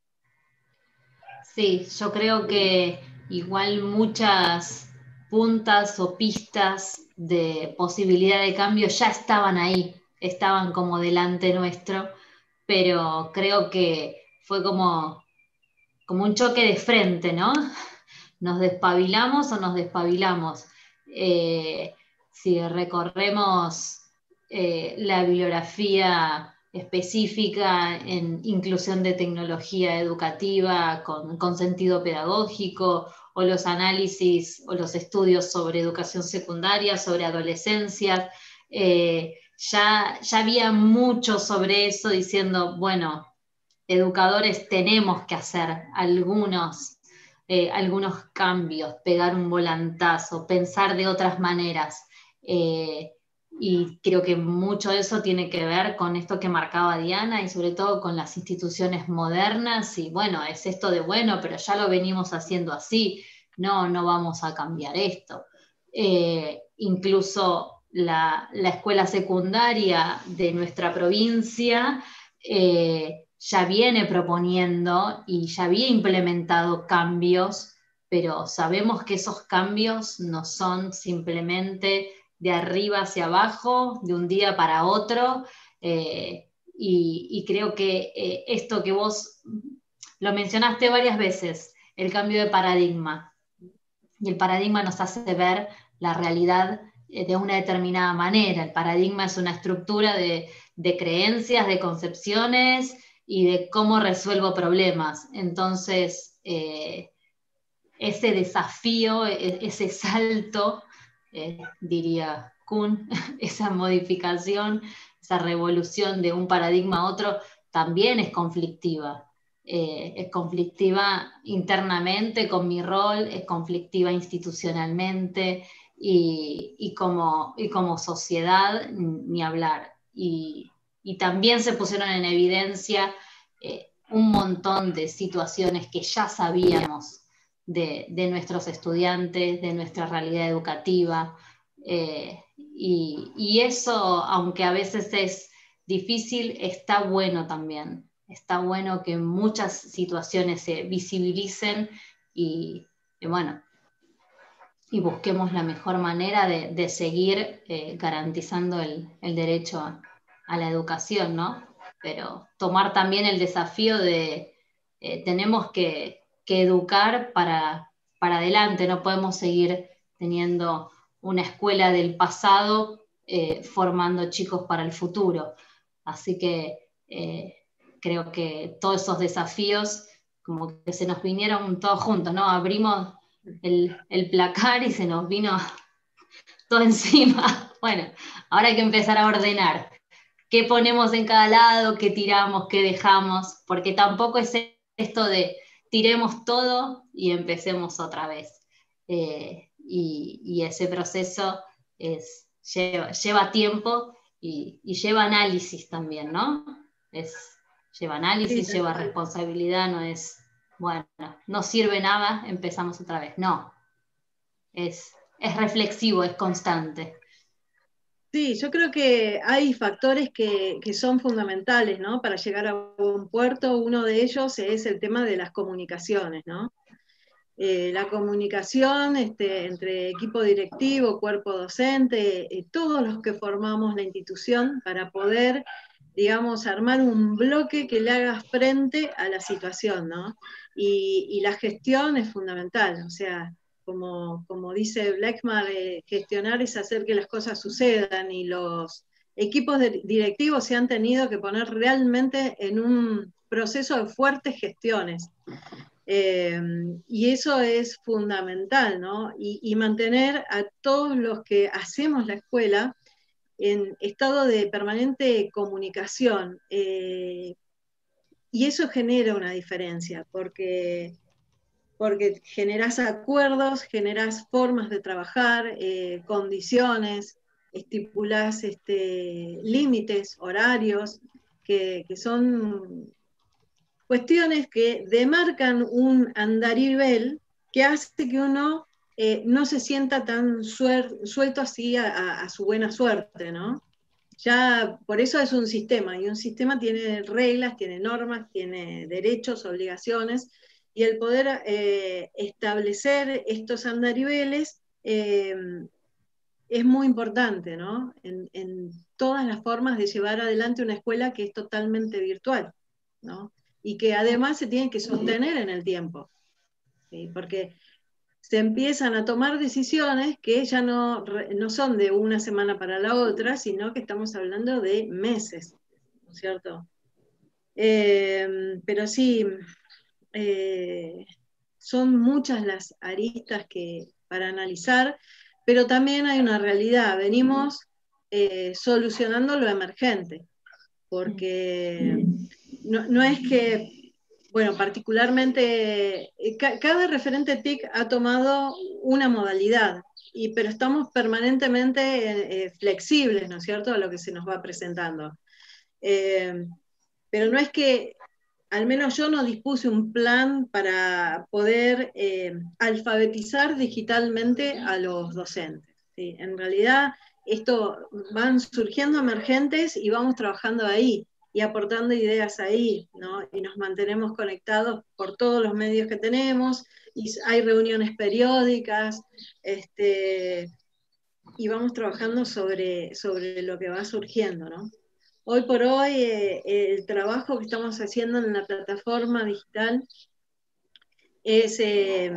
Sí, yo creo que igual muchas puntas o pistas de posibilidad de cambio ya estaban ahí, estaban como delante nuestro, pero creo que fue como, como un choque de frente, ¿no? ¿Nos despabilamos o nos despabilamos? Eh, si recorremos eh, la bibliografía específica en inclusión de tecnología educativa con, con sentido pedagógico, o los análisis o los estudios sobre educación secundaria, sobre adolescencias, eh, ya, ya había mucho sobre eso diciendo, bueno, educadores tenemos que hacer algunos, eh, algunos cambios, pegar un volantazo, pensar de otras maneras. Eh, y creo que mucho de eso tiene que ver con esto que marcaba Diana y sobre todo con las instituciones modernas. Y bueno, es esto de bueno, pero ya lo venimos haciendo así, no, no vamos a cambiar esto. Eh, incluso la, la escuela secundaria de nuestra provincia eh, ya viene proponiendo y ya había implementado cambios, pero sabemos que esos cambios no son simplemente de arriba hacia abajo, de un día para otro, eh, y, y creo que eh, esto que vos lo mencionaste varias veces, el cambio de paradigma, y el paradigma nos hace ver la realidad eh, de una determinada manera. El paradigma es una estructura de, de creencias, de concepciones y de cómo resuelvo problemas. Entonces, eh, ese desafío, ese salto, eh, diría Kuhn, esa modificación, esa revolución de un paradigma a otro, también es conflictiva. Eh, es conflictiva internamente con mi rol, es conflictiva institucionalmente y, y, como, y como sociedad, ni hablar. Y, y también se pusieron en evidencia eh, un montón de situaciones que ya sabíamos de, de nuestros estudiantes, de nuestra realidad educativa. Eh, y, y eso, aunque a veces es difícil, está bueno también. Está bueno que muchas situaciones se visibilicen y, y bueno, y busquemos la mejor manera de, de seguir eh, garantizando el, el derecho a, a la educación, ¿no? Pero tomar también el desafío de eh, tenemos que, que educar para, para adelante, no podemos seguir teniendo una escuela del pasado eh, formando chicos para el futuro. Así que eh, creo que todos esos desafíos como que se nos vinieron todos juntos, ¿no? Abrimos el, el placar y se nos vino todo encima. Bueno, ahora hay que empezar a ordenar. ¿Qué ponemos en cada lado? ¿Qué tiramos? ¿Qué dejamos? Porque tampoco es esto de tiremos todo y empecemos otra vez. Eh, y, y ese proceso es, lleva, lleva tiempo y, y lleva análisis también, ¿no? Es, lleva análisis, sí, lleva responsabilidad, no es, bueno, no sirve nada, empezamos otra vez. No, es, es reflexivo, es constante. Sí, yo creo que hay factores que, que son fundamentales, ¿no? Para llegar a un puerto. Uno de ellos es el tema de las comunicaciones, ¿no? Eh, la comunicación este, entre equipo directivo, cuerpo docente, eh, todos los que formamos la institución para poder, digamos, armar un bloque que le haga frente a la situación, ¿no? Y, y la gestión es fundamental, o sea, como, como dice Blackmar, eh, gestionar es hacer que las cosas sucedan, y los equipos de, directivos se han tenido que poner realmente en un proceso de fuertes gestiones. Eh, y eso es fundamental, ¿no? Y, y mantener a todos los que hacemos la escuela en estado de permanente comunicación. Eh, y eso genera una diferencia, porque, porque generás acuerdos, generás formas de trabajar, eh, condiciones, estipulás este, límites, horarios, que, que son cuestiones que demarcan un andarivel que hace que uno eh, no se sienta tan suer, suelto así a, a, a su buena suerte, ¿no? Ya por eso es un sistema, y un sistema tiene reglas, tiene normas, tiene derechos, obligaciones, y el poder eh, establecer estos andariveles eh, es muy importante, ¿no? En, en todas las formas de llevar adelante una escuela que es totalmente virtual, ¿no? Y que además se tiene que sostener en el tiempo, ¿sí? Porque se empiezan a tomar decisiones que ya no, no son de una semana para la otra, sino que estamos hablando de meses, ¿no es cierto? Eh, pero sí, eh, son muchas las aristas que, para analizar, pero también hay una realidad, venimos eh, solucionando lo emergente, porque no, no es que, bueno, particularmente, eh, ca cada referente T I C ha tomado una modalidad, y, pero estamos permanentemente eh, flexibles, ¿no es cierto?, a lo que se nos va presentando. Eh, pero no es que, al menos yo no dispuse un plan para poder eh, alfabetizar digitalmente a los docentes, ¿sí? En realidad, esto van surgiendo emergentes y vamos trabajando ahí y aportando ideas ahí, ¿no? Y nos mantenemos conectados por todos los medios que tenemos, y hay reuniones periódicas, este, y vamos trabajando sobre, sobre lo que va surgiendo, ¿no? Hoy por hoy, eh, el trabajo que estamos haciendo en la plataforma digital es, eh,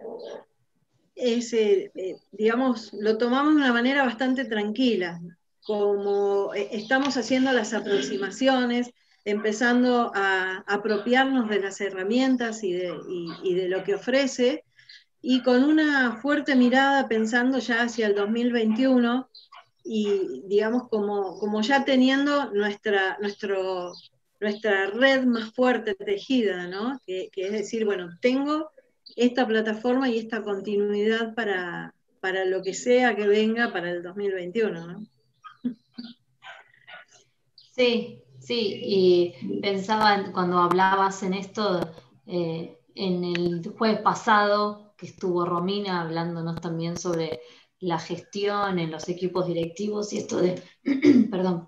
es eh, eh, digamos, lo tomamos de una manera bastante tranquila, como eh, estamos haciendo las aproximaciones, empezando a apropiarnos de las herramientas y de, y, y de lo que ofrece, y con una fuerte mirada pensando ya hacia el dos mil veintiuno, y digamos como, como ya teniendo nuestra, nuestro, nuestra red más fuerte tejida, ¿no? Que, que es decir, bueno, tengo esta plataforma y esta continuidad para, para lo que sea que venga para el dos mil veintiuno, ¿no? Sí, sí, y pensaba en- cuando hablabas en esto, eh, en el jueves pasado que estuvo Romina hablándonos también sobre la gestión en los equipos directivos y esto de, perdón,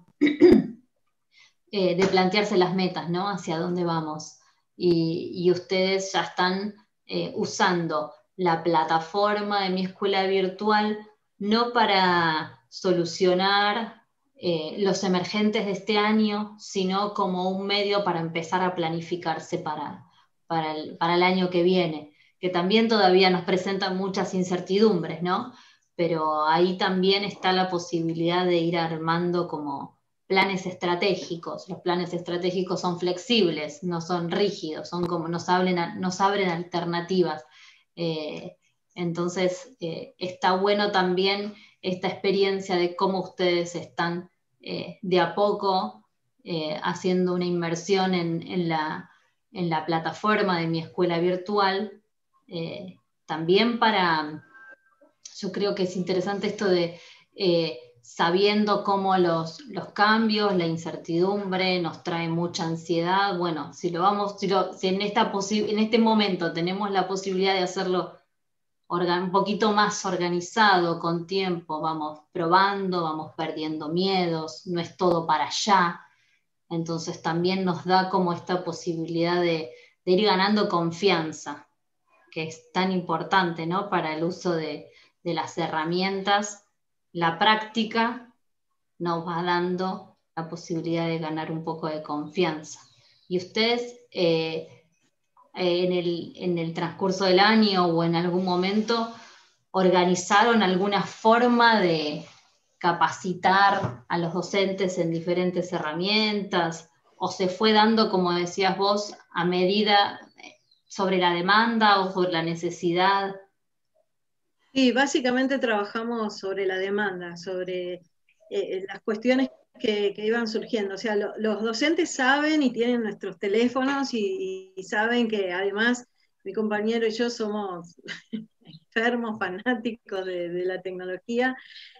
eh, de plantearse las metas, ¿no? Hacia dónde vamos. Y, y ustedes ya están eh, usando la plataforma de mi escuela virtual no para solucionar eh, los emergentes de este año, sino como un medio para empezar a planificarse para, para, el, para el año que viene, que también todavía nos presentan muchas incertidumbres, ¿no? Pero ahí también está la posibilidad de ir armando como planes estratégicos. Los planes estratégicos son flexibles, no son rígidos, son como nos abren, nos abren alternativas. Eh, entonces, eh, está bueno también esta experiencia de cómo ustedes están eh, de a poco eh, haciendo una inversión en, en, la, en, la, plataforma de mi escuela virtual, eh, también para, yo creo que es interesante esto de eh, sabiendo cómo los, los cambios, la incertidumbre nos trae mucha ansiedad. Bueno, si lo vamos, si, lo, si en, esta en este momento tenemos la posibilidad de hacerlo un poquito más organizado, con tiempo, vamos probando, vamos perdiendo miedos, no es todo para allá. Entonces también nos da como esta posibilidad de, de ir ganando confianza, que es tan importante, ¿no? Para el uso de, de las herramientas. La práctica nos va dando la posibilidad de ganar un poco de confianza. Y ustedes eh, en, el, en el transcurso del año o en algún momento organizaron alguna forma de capacitar a los docentes en diferentes herramientas, o se fue dando, como decías vos, a medida sobre la demanda o sobre la necesidad. Sí, básicamente trabajamos sobre la demanda, sobre eh, las cuestiones que, que iban surgiendo. O sea, lo, los docentes saben y tienen nuestros teléfonos y, y saben que además mi compañero y yo somos enfermos, fanáticos de, de la tecnología.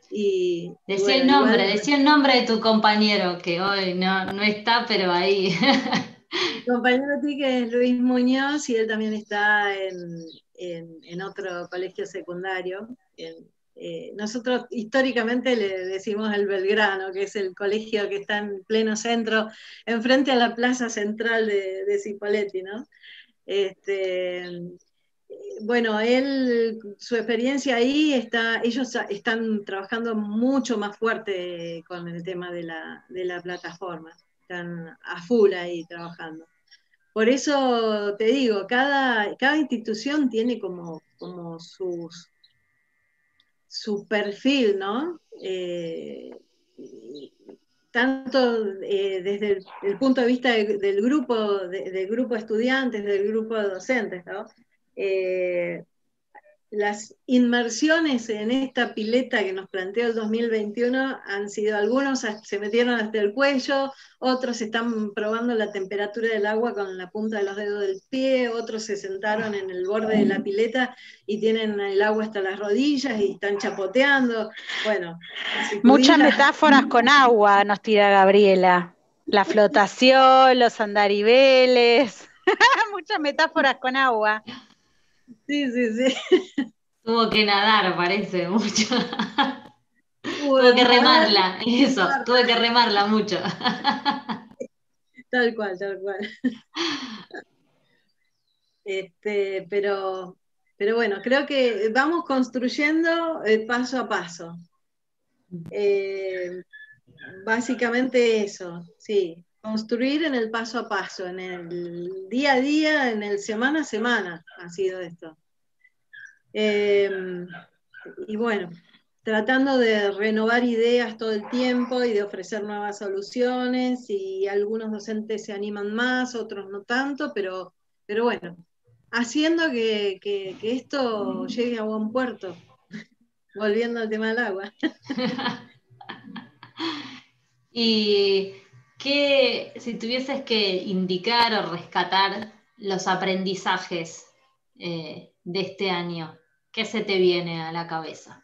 Y, y Decía bueno, el nombre, igual, decía el nombre de tu compañero, que hoy no, no está, pero ahí. mi compañero Tique es Luis Muñoz y él también está en, en, en otro colegio secundario. En, eh, nosotros históricamente le decimos el Belgrano, que es el colegio que está en pleno centro, enfrente a la plaza central de, de Cipolletti, ¿no? Este, bueno, él, su experiencia ahí está, ellos están trabajando mucho más fuerte con el tema de la, de la plataforma, están a full ahí trabajando. Por eso te digo, cada, cada institución tiene como, como sus, su perfil, ¿no? Eh, tanto eh, desde el, el, punto de vista de, del grupo, de, del grupo de estudiantes, del grupo de docentes, ¿no? Eh, las inmersiones en esta pileta que nos planteó el dos mil veintiuno han sido, algunos se metieron hasta el cuello, otros están probando la temperatura del agua con la punta de los dedos del pie, otros se sentaron en el borde de la pileta y tienen el agua hasta las rodillas y están chapoteando. Bueno, si muchas pudiera... metáforas con agua nos tira Gabriela. La flotación, los andariveles, muchas metáforas con agua. Sí, sí, sí. Tuvo que nadar, parece, mucho. Tuvo Tuvo que nadar, remarla, eso, tuve que remarla mucho. Tal cual, tal cual. Este, pero, pero bueno, creo que vamos construyendo eh, paso a paso. Eh, básicamente eso, sí. Construir en el paso a paso, en el día a día, en el semana a semana ha sido esto. Eh, y bueno, tratando de renovar ideas todo el tiempo y de ofrecer nuevas soluciones, y algunos docentes se animan más, otros no tanto, pero, pero bueno, haciendo que, que, que esto llegue a buen puerto, volviendo al tema del agua. Y qué, si tuvieses que indicar o rescatar los aprendizajes eh, de este año, ¿qué se te viene a la cabeza?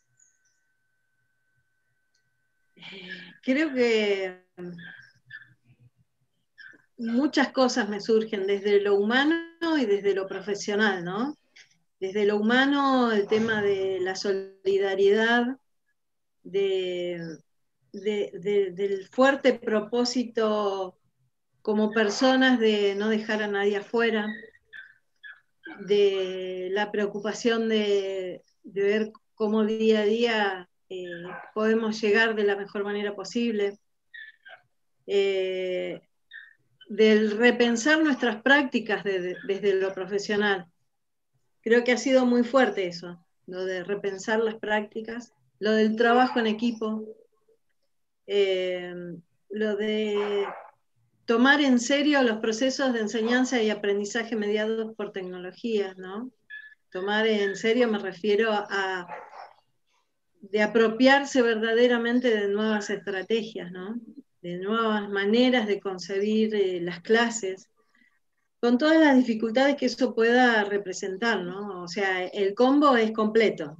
Creo que muchas cosas me surgen desde lo humano y desde lo profesional, ¿no? Desde lo humano, el tema de la solidaridad, de, de, de, del fuerte propósito como personas de no dejar a nadie afuera, de la preocupación de, de ver cómo día a día eh, podemos llegar de la mejor manera posible, eh, del repensar nuestras prácticas de, de, desde lo profesional. Creo que ha sido muy fuerte eso, lo de repensar las prácticas, lo del trabajo en equipo, eh, lo de tomar en serio los procesos de enseñanza y aprendizaje mediados por tecnologías, ¿no? Tomar en serio me refiero a de apropiarse verdaderamente de nuevas estrategias, ¿no? De nuevas maneras de concebir eh, las clases, con todas las dificultades que eso pueda representar, ¿no? O sea, el combo es completo.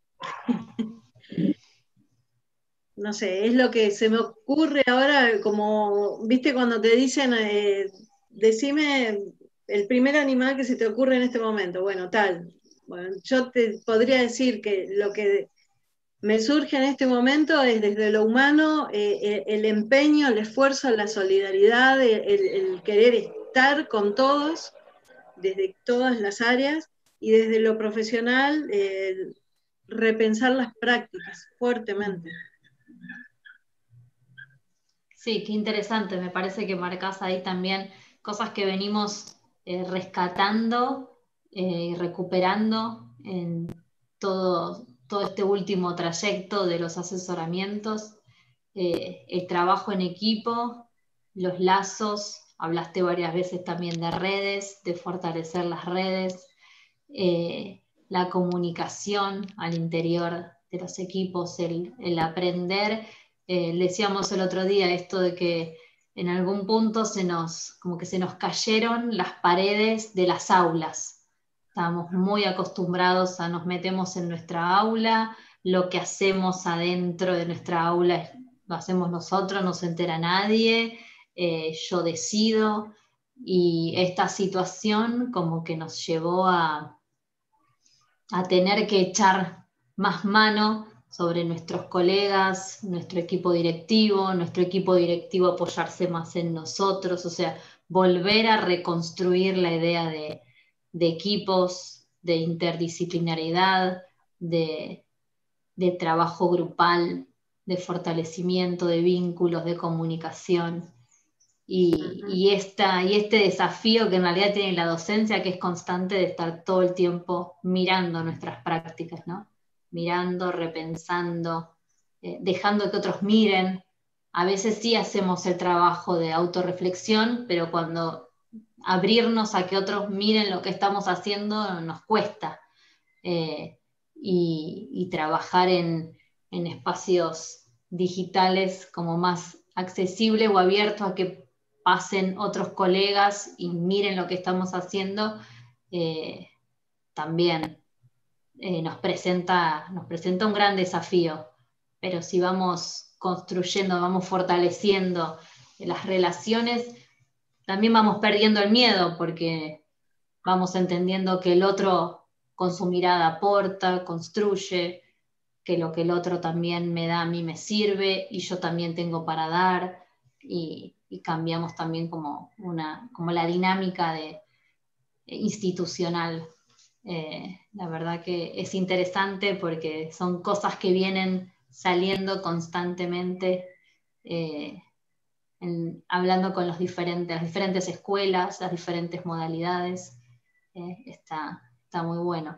No sé, es lo que se me ocurre ahora, como, viste, cuando te dicen, eh, decime el primer animal que se te ocurre en este momento, bueno, tal. Bueno, yo te podría decir que lo que me surge en este momento es desde lo humano, eh, el empeño, el esfuerzo, la solidaridad, el, el querer estar con todos, desde todas las áreas, y desde lo profesional, eh, repensar las prácticas fuertemente. Sí, qué interesante, me parece que marcás ahí también cosas que venimos eh, rescatando eh, y recuperando en todo, todo este último trayecto de los asesoramientos, eh, el trabajo en equipo, los lazos, hablaste varias veces también de redes, de fortalecer las redes, eh, la comunicación al interior de los equipos, el, el aprender. Eh, decíamos el otro día esto de que en algún punto se nos, como que se nos cayeron las paredes de las aulas. Estábamos muy acostumbrados a nos metemos en nuestra aula, lo que hacemos adentro de nuestra aula lo hacemos nosotros, no se entera nadie, eh, yo decido, y esta situación como que nos llevó a, a tener que echar más mano sobre nuestros colegas, nuestro equipo directivo, nuestro equipo directivo apoyarse más en nosotros, o sea, volver a reconstruir la idea de, de equipos, de interdisciplinariedad, de, de trabajo grupal, de fortalecimiento de vínculos, de comunicación. Y, y, esta, y este desafío que en realidad tiene la docencia, que es constante de estar todo el tiempo mirando nuestras prácticas, ¿no? Mirando, repensando, eh, dejando que otros miren. A veces sí hacemos el trabajo de autorreflexión, pero cuando abrirnos a que otros miren lo que estamos haciendo nos cuesta. Eh, y, y trabajar en, en espacios digitales como más accesible o abierto a que pasen otros colegas y miren lo que estamos haciendo, eh, también eh, nos, presenta, nos presenta un gran desafío. Pero si vamos construyendo, vamos fortaleciendo las relaciones, también vamos perdiendo el miedo, porque vamos entendiendo que el otro con su mirada aporta, construye, que lo que el otro también me da a mí me sirve y yo también tengo para dar, y, y cambiamos también como, una, como la dinámica de, institucional. Eh, la verdad que es interesante porque son cosas que vienen saliendo constantemente, eh, en, hablando con los diferentes, las diferentes escuelas, las diferentes modalidades. Eh, está, está muy bueno.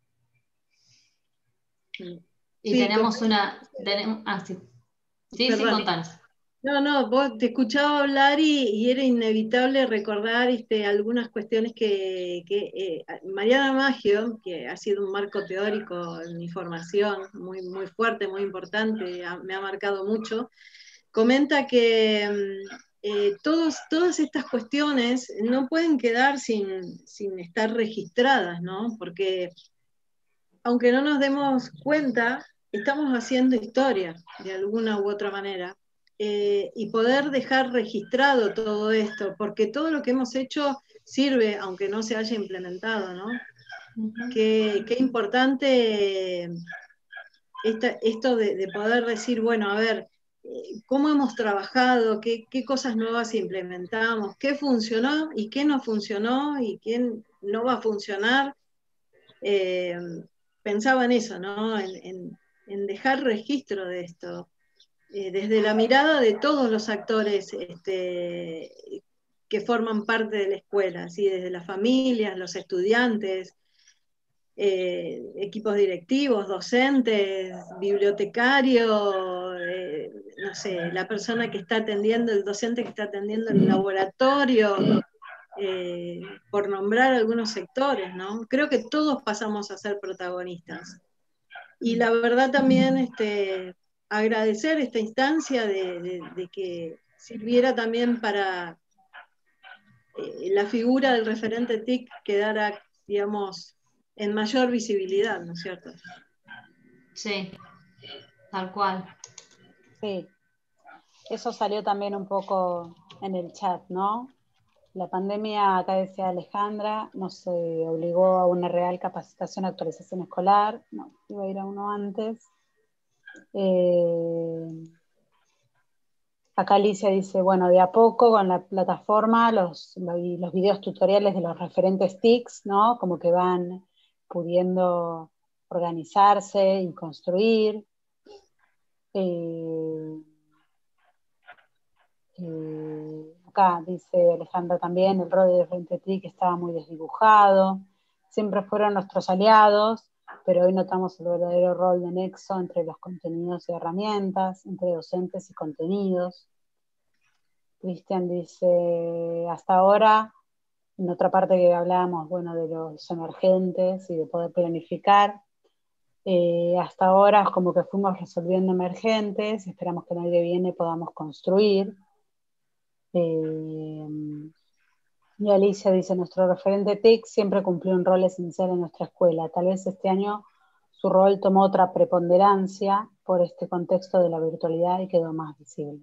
Sí. Y Sí, tenemos como- una... Tenemos, ah, sí. Sí, sí, Perdón. contanos. No, no, vos te escuchaba hablar y, y era inevitable recordar este, algunas cuestiones que, que eh, Mariana Maggio, que ha sido un marco teórico en mi formación muy, muy fuerte, muy importante, ha- me ha marcado mucho, comenta que mm, eh, todos, todas estas cuestiones no pueden quedar sin, sin estar registradas, ¿no? Porque aunque no nos demos cuenta, estamos haciendo historia de alguna u otra manera. Eh, y poder dejar registrado todo esto, porque todo lo que hemos hecho sirve, aunque no se haya implementado, ¿no? Uh-huh. Qué, qué importante esta, esto de, de, poder decir, bueno, a ver, eh, cómo hemos trabajado, qué, qué cosas nuevas implementamos, qué funcionó y qué no funcionó y qué no va a funcionar. Eh, pensaba en eso, ¿no? En, en, en dejar registro de esto, eh, desde la mirada de todos los actores este, que forman parte de la escuela, ¿sí? Desde las familias, los estudiantes, eh, equipos directivos, docentes, bibliotecarios, eh, no sé, la persona que está atendiendo, el docente que está atendiendo el laboratorio, eh, por nombrar algunos sectores, ¿no? Creo que todos pasamos a ser protagonistas. Y la verdad también este, agradecer esta instancia de, de, de que sirviera también para eh, la figura del referente T I C quedara, digamos, en mayor visibilidad, ¿no es cierto? Sí, tal cual. Sí, eso salió también un poco en el chat, ¿no? La pandemia, acá decía Alejandra, nos eh, obligó a una real capacitación, actualización escolar, no, iba a ir a uno antes. Eh, acá Alicia dice, bueno, de a poco con la plataforma, los, los videos tutoriales de los referentes T I Cs, ¿no? Como que van pudiendo organizarse y construir. Eh, eh, acá dice Alejandra también, el rol de Frente T I C estaba muy desdibujado, siempre fueron nuestros aliados, pero hoy notamos el verdadero rol de nexo entre los contenidos y herramientas, entre docentes y contenidos. Cristian dice, hasta ahora, en otra parte que hablábamos, bueno, de los emergentes y de poder planificar, eh, hasta ahora es como que fuimos resolviendo emergentes, esperamos que el año que viene podamos construir. Eh, y Alicia dice, nuestro referente T I C siempre cumplió un rol esencial en nuestra escuela. Tal vez este año su rol tomó otra preponderancia por este contexto de la virtualidad y quedó más visible.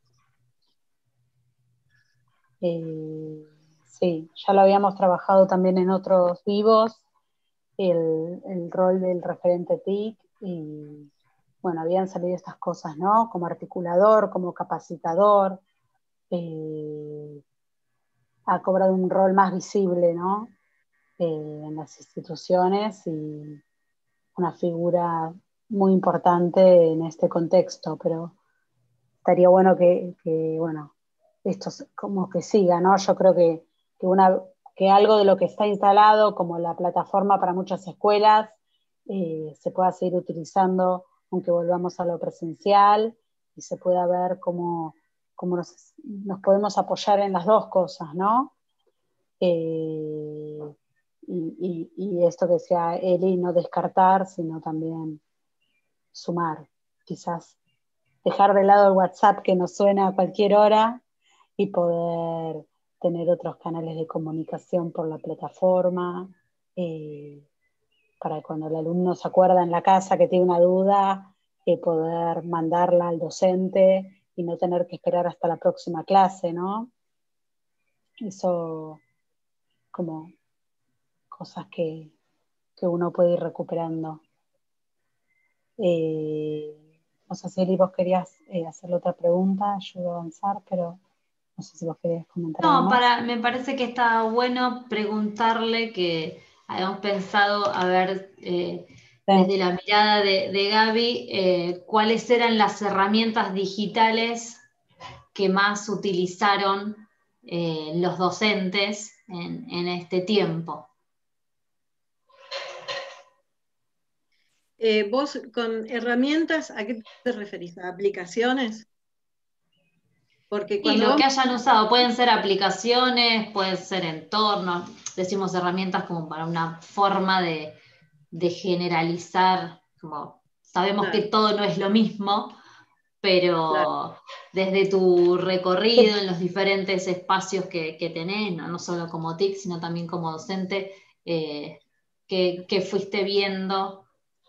Eh, sí, ya lo habíamos trabajado también en otros vivos, el, el rol del referente T I C, y bueno, habían salido estas cosas, ¿no? Como articulador, como capacitador, eh, ha cobrado un rol más visible, ¿no? Eh, en las instituciones y una figura muy importante en este contexto, pero estaría bueno que, que bueno, esto como que siga, ¿no? Yo creo que, que, una, que algo de lo que está instalado como la plataforma para muchas escuelas eh, se pueda seguir utilizando aunque volvamos a lo presencial y se pueda ver cómo, cómo nos, nos podemos apoyar en las dos cosas, ¿no? Eh, y, y, y esto que decía Eli, no descartar, sino también sumar, quizás dejar de lado el WhatsApp que nos suena a cualquier hora y poder tener otros canales de comunicación por la plataforma, eh, para cuando el alumno se acuerda en la casa que tiene una duda, eh, poder mandarla al docente y no tener que esperar hasta la próxima clase, ¿no? Eso como cosas que, que uno puede ir recuperando. Eh, no sé si Eli, vos querías eh, hacerle otra pregunta, ayudo a avanzar, pero no sé si vos querías comentar algo No, más. para, me parece que está bueno preguntarle que habíamos pensado a ver eh, desde la mirada de, de Gaby, eh, cuáles eran las herramientas digitales que más utilizaron eh, los docentes en, en este tiempo. Eh, vos con herramientas, ¿a qué te referís? ¿A aplicaciones? Porque Y cuando lo que vos... hayan usado, pueden ser aplicaciones, pueden ser entornos, decimos herramientas como para una forma de, de generalizar, como sabemos que Claro, todo no es lo mismo, claro. pero desde tu recorrido en los diferentes espacios que, que tenés, no, no solo como T I C, sino también como docente, eh, ¿qué, qué fuiste viendo?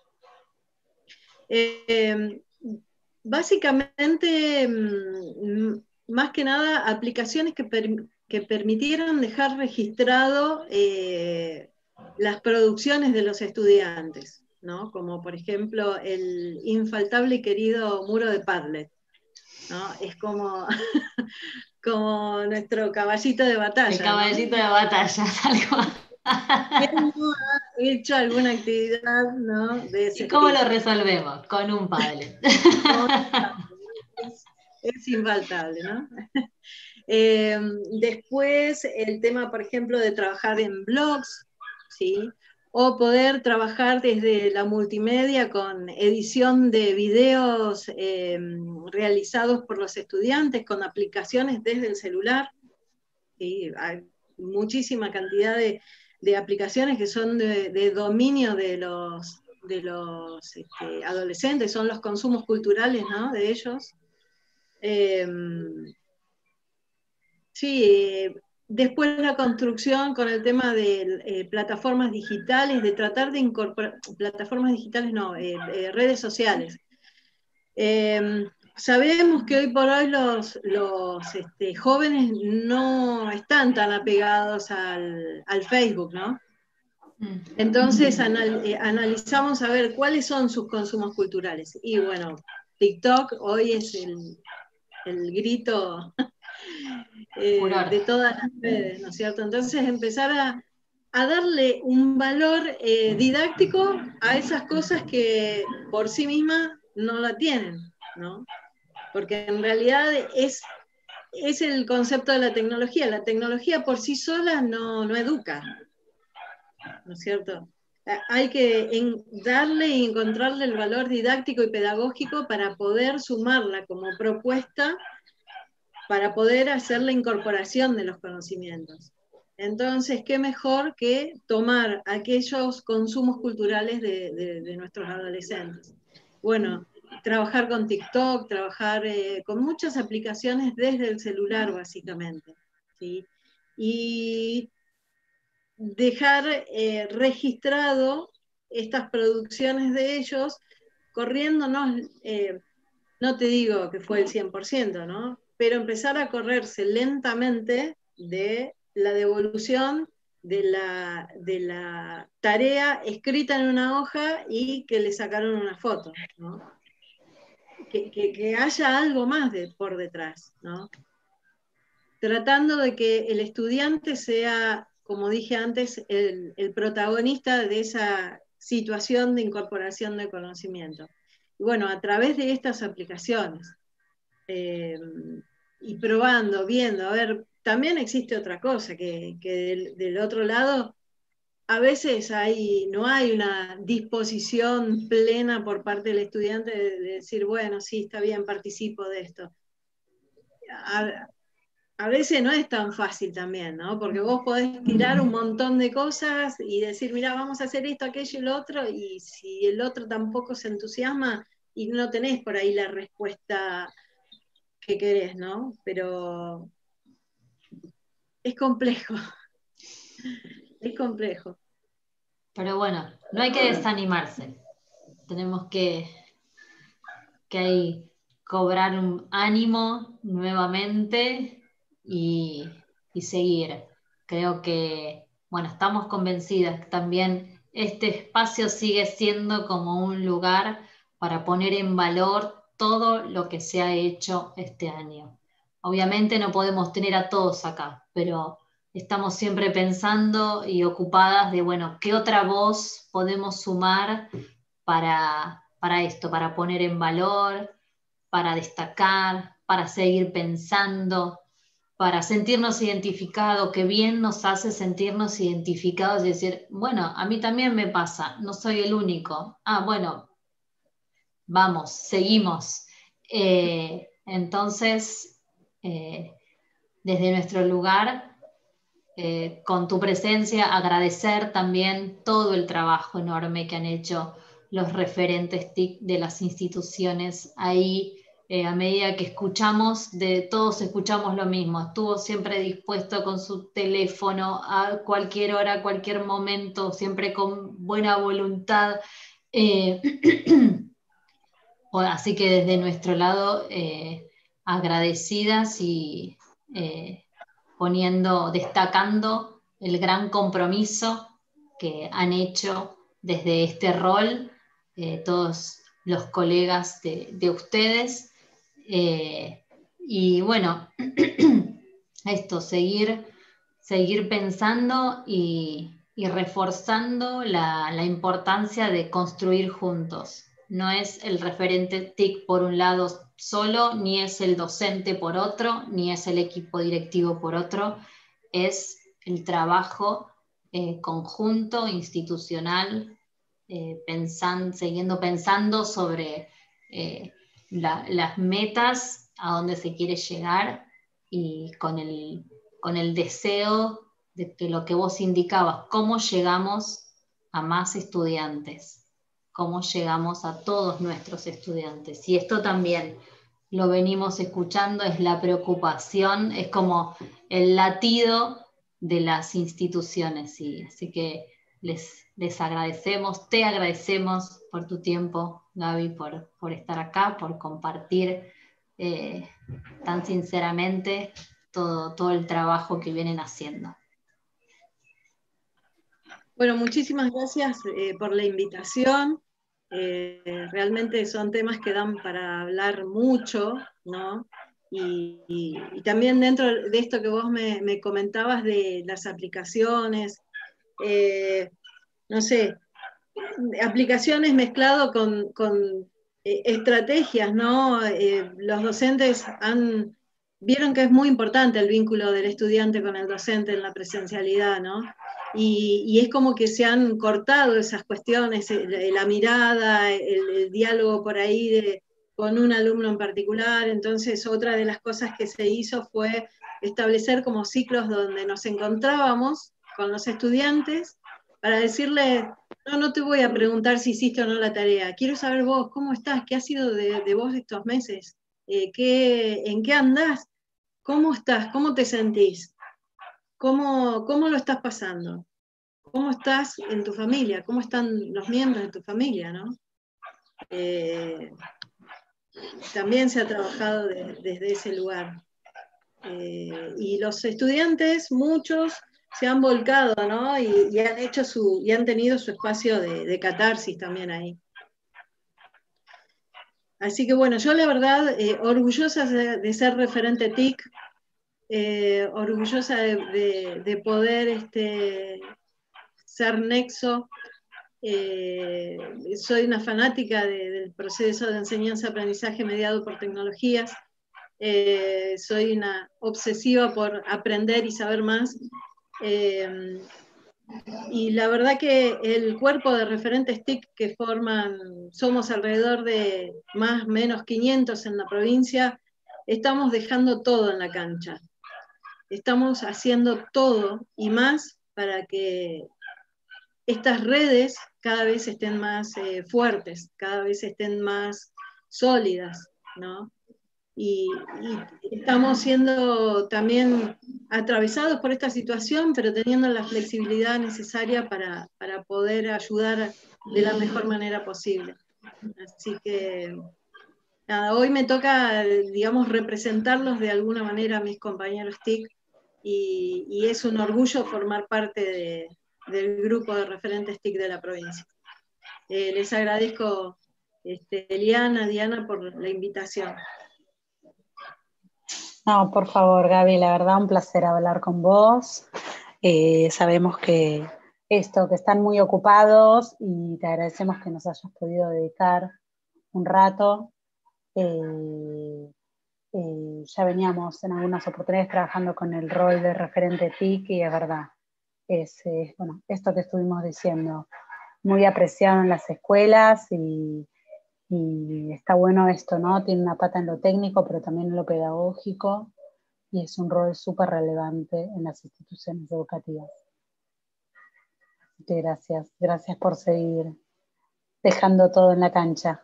Eh, básicamente, mm, más que nada, aplicaciones que, per, que permitieran dejar registrado eh, las producciones de los estudiantes, ¿no? Como por ejemplo el infaltable y querido muro de Padlet, ¿no? Es como, como nuestro caballito de El batalla, ¿no? caballito de batalla, tal cual. ¿Quién no ha hecho alguna actividad, ¿no?, de ese ¿Y cómo lo estilo? resolvemos? Con un Padlet. No, es, es infaltable, ¿no? Eh, después el tema, por ejemplo, de trabajar en blogs, ¿sí? O poder trabajar desde la multimedia con edición de videos eh, realizados por los estudiantes con aplicaciones desde el celular, ¿sí? Hay muchísima cantidad de, de aplicaciones que son de, de dominio de los, de los este, adolescentes, son los consumos culturales, ¿no?, de ellos. Eh, sí, eh, después la construcción con el tema de eh, plataformas digitales, de tratar de incorporar, plataformas digitales no, eh, eh, redes sociales. Eh, sabemos que hoy por hoy los, los este, jóvenes no están tan apegados al, al Facebook, ¿no? Entonces anal, eh, analizamos a ver cuáles son sus consumos culturales. Y bueno, TikTok hoy es el, el grito eh, Furor. de todas las redes, ¿no es cierto? Entonces empezar a, a darle un valor eh, didáctico a esas cosas que por sí mismas no la tienen, ¿no? Porque en realidad es, es el concepto de la tecnología. La tecnología por sí sola no, no educa, ¿no es cierto? Hay que en, darle y encontrarle el valor didáctico y pedagógico para poder sumarla como propuesta, para poder hacer la incorporación de los conocimientos. Entonces, ¿qué mejor que tomar aquellos consumos culturales de, de, de nuestros adolescentes? Bueno, trabajar con TikTok, trabajar eh, con muchas aplicaciones desde el celular, básicamente, ¿sí? Y dejar eh, registrado estas producciones de ellos, corriéndonos, eh, no te digo que fue el cien por ciento, ¿no? Pero empezar a correrse lentamente de la devolución de la, de la tarea escrita en una hoja y que le sacaron una foto, ¿no? Que, que, que haya algo más de, por detrás, ¿no? Tratando de que el estudiante sea, como dije antes, el, el protagonista de esa situación de incorporación de conocimiento. Y bueno, a través de estas aplicaciones, eh, y probando, viendo, a ver, también existe otra cosa, que, que del, del otro lado, a veces hay, no hay una disposición plena por parte del estudiante de, de decir, bueno, sí, está bien, participo de esto. A, a veces no es tan fácil también, ¿no? Porque vos podés tirar un montón de cosas y decir, mira, vamos a hacer esto, aquello y lo otro, y si el otro tampoco se entusiasma y no tenés por ahí la respuesta que querés, ¿no? Pero es complejo, es complejo. Pero bueno, no hay que desanimarse. Tenemos que, que ahí cobrar un ánimo nuevamente y, y seguir. Creo que, bueno, estamos convencidas que también este espacio sigue siendo como un lugar para poner en valor todo lo que se ha hecho este año. Obviamente no podemos tener a todos acá, pero estamos siempre pensando y ocupadas de, bueno, ¿qué otra voz podemos sumar para, para esto, para poner en valor, para destacar, para seguir pensando, para sentirnos identificados, que bien nos hace sentirnos identificados y decir, bueno, a mí también me pasa, no soy el único. Ah, bueno, vamos, seguimos. Eh, entonces, eh, desde nuestro lugar, eh, con tu presencia, agradecer también todo el trabajo enorme que han hecho los referentes T I C de las instituciones ahí. Eh, a medida que escuchamos, de todos escuchamos lo mismo, estuvo siempre dispuesto con su teléfono a cualquier hora, a cualquier momento, siempre con buena voluntad. Eh, así que desde nuestro lado, eh, agradecidas y eh, poniendo, destacando el gran compromiso que han hecho desde este rol eh, todos los colegas de, de ustedes. Eh, y bueno, esto, seguir, seguir pensando y, y reforzando la, la importancia de construir juntos. No es el referente T I C por un lado solo, ni es el docente por otro, ni es el equipo directivo por otro, es el trabajo eh, conjunto, institucional, eh, pensan, siguiendo pensando sobre eh, la, las metas, a dónde se quiere llegar y con el, con el deseo de que lo que vos indicabas, cómo llegamos a más estudiantes, cómo llegamos a todos nuestros estudiantes. Y esto también lo venimos escuchando, es la preocupación, es como el latido de las instituciones. Y así que les, les agradecemos, te agradecemos por tu tiempo, Gaby, por, por estar acá, por compartir eh, tan sinceramente todo, todo el trabajo que vienen haciendo. Bueno, muchísimas gracias eh, por la invitación. Eh, realmente son temas que dan para hablar mucho, ¿no? Y, y, y también dentro de esto que vos me, me comentabas de las aplicaciones, eh, no sé, aplicaciones mezclado con, con eh, estrategias, ¿no? Eh, los docentes han, vieron que es muy importante el vínculo del estudiante con el docente en la presencialidad, ¿no? Y, y es como que se han cortado esas cuestiones, la mirada, el, el diálogo por ahí de, con un alumno en particular. Entonces, otra de las cosas que se hizo fue establecer como ciclos donde nos encontrábamos con los estudiantes para decirle, no, no te voy a preguntar si hiciste o no la tarea, quiero saber vos, ¿cómo estás? ¿Qué ha sido de, de vos estos meses? Eh, ¿qué, ¿En qué andás? ¿Cómo estás? ¿Cómo te sentís? ¿Cómo, ¿Cómo lo estás pasando? ¿Cómo estás en tu familia? ¿Cómo están los miembros de tu familia? ¿No? Eh, también se ha trabajado de, desde ese lugar. Eh, y los estudiantes, muchos, se han volcado, ¿no? Y, y han hecho su, y han tenido su espacio de, de catarsis también ahí. Así que bueno, yo la verdad, eh, orgullosa de, de ser referente T I C, eh, orgullosa de, de, de poder este, ser nexo. Eh, soy una fanática de, del proceso de enseñanza-aprendizaje mediado por tecnologías. Eh, soy una obsesiva por aprender y saber más. Eh, y la verdad que el cuerpo de referentes T I C que forman, somos alrededor de más o menos quinientos en la provincia, estamos dejando todo en la cancha. Estamos haciendo todo y más para que estas redes cada vez estén más eh, fuertes, cada vez estén más sólidas, ¿no? Y, y estamos siendo también atravesados por esta situación, pero teniendo la flexibilidad necesaria para, para poder ayudar de la mejor manera posible. Así que, nada, hoy me toca, digamos, representarlos de alguna manera a mis compañeros T I C, y, y es un orgullo formar parte de, del grupo de referentes T I C de la provincia. Eh, les agradezco, este, Eliana, Diana, por la invitación. No, por favor, Gaby, la verdad un placer hablar con vos. Eh, sabemos que esto, que están muy ocupados y te agradecemos que nos hayas podido dedicar un rato. Eh, eh, ya veníamos en algunas oportunidades trabajando con el rol de referente T I C y es verdad, es eh, bueno, esto que estuvimos diciendo, muy apreciado en las escuelas y, y está bueno esto, ¿no? Tiene una pata en lo técnico, pero también en lo pedagógico y es un rol súper relevante en las instituciones educativas. Así que gracias, gracias por seguir dejando todo en la cancha.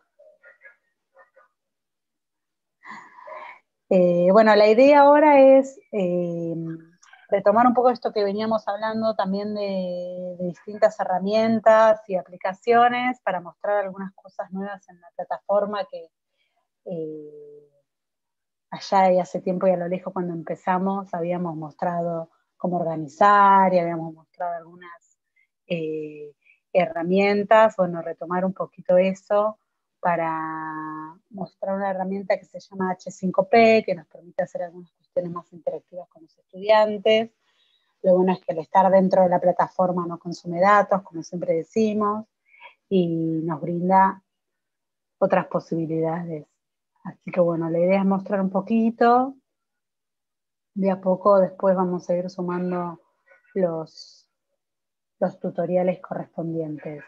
Eh, bueno, la idea ahora es eh, retomar un poco esto que veníamos hablando también de, de distintas herramientas y aplicaciones para mostrar algunas cosas nuevas en la plataforma que eh, allá y hace tiempo y a lo lejos cuando empezamos habíamos mostrado cómo organizar y habíamos mostrado algunas eh, herramientas, bueno, retomar un poquito eso para mostrar una herramienta que se llama H cinco P, que nos permite hacer algunas cuestiones más interactivas con los estudiantes. Lo bueno es que al estar dentro de la plataforma no consume datos, como siempre decimos, y nos brinda otras posibilidades. Así que bueno, la idea es mostrar un poquito, de a poco después vamos a ir sumando los, los tutoriales correspondientes.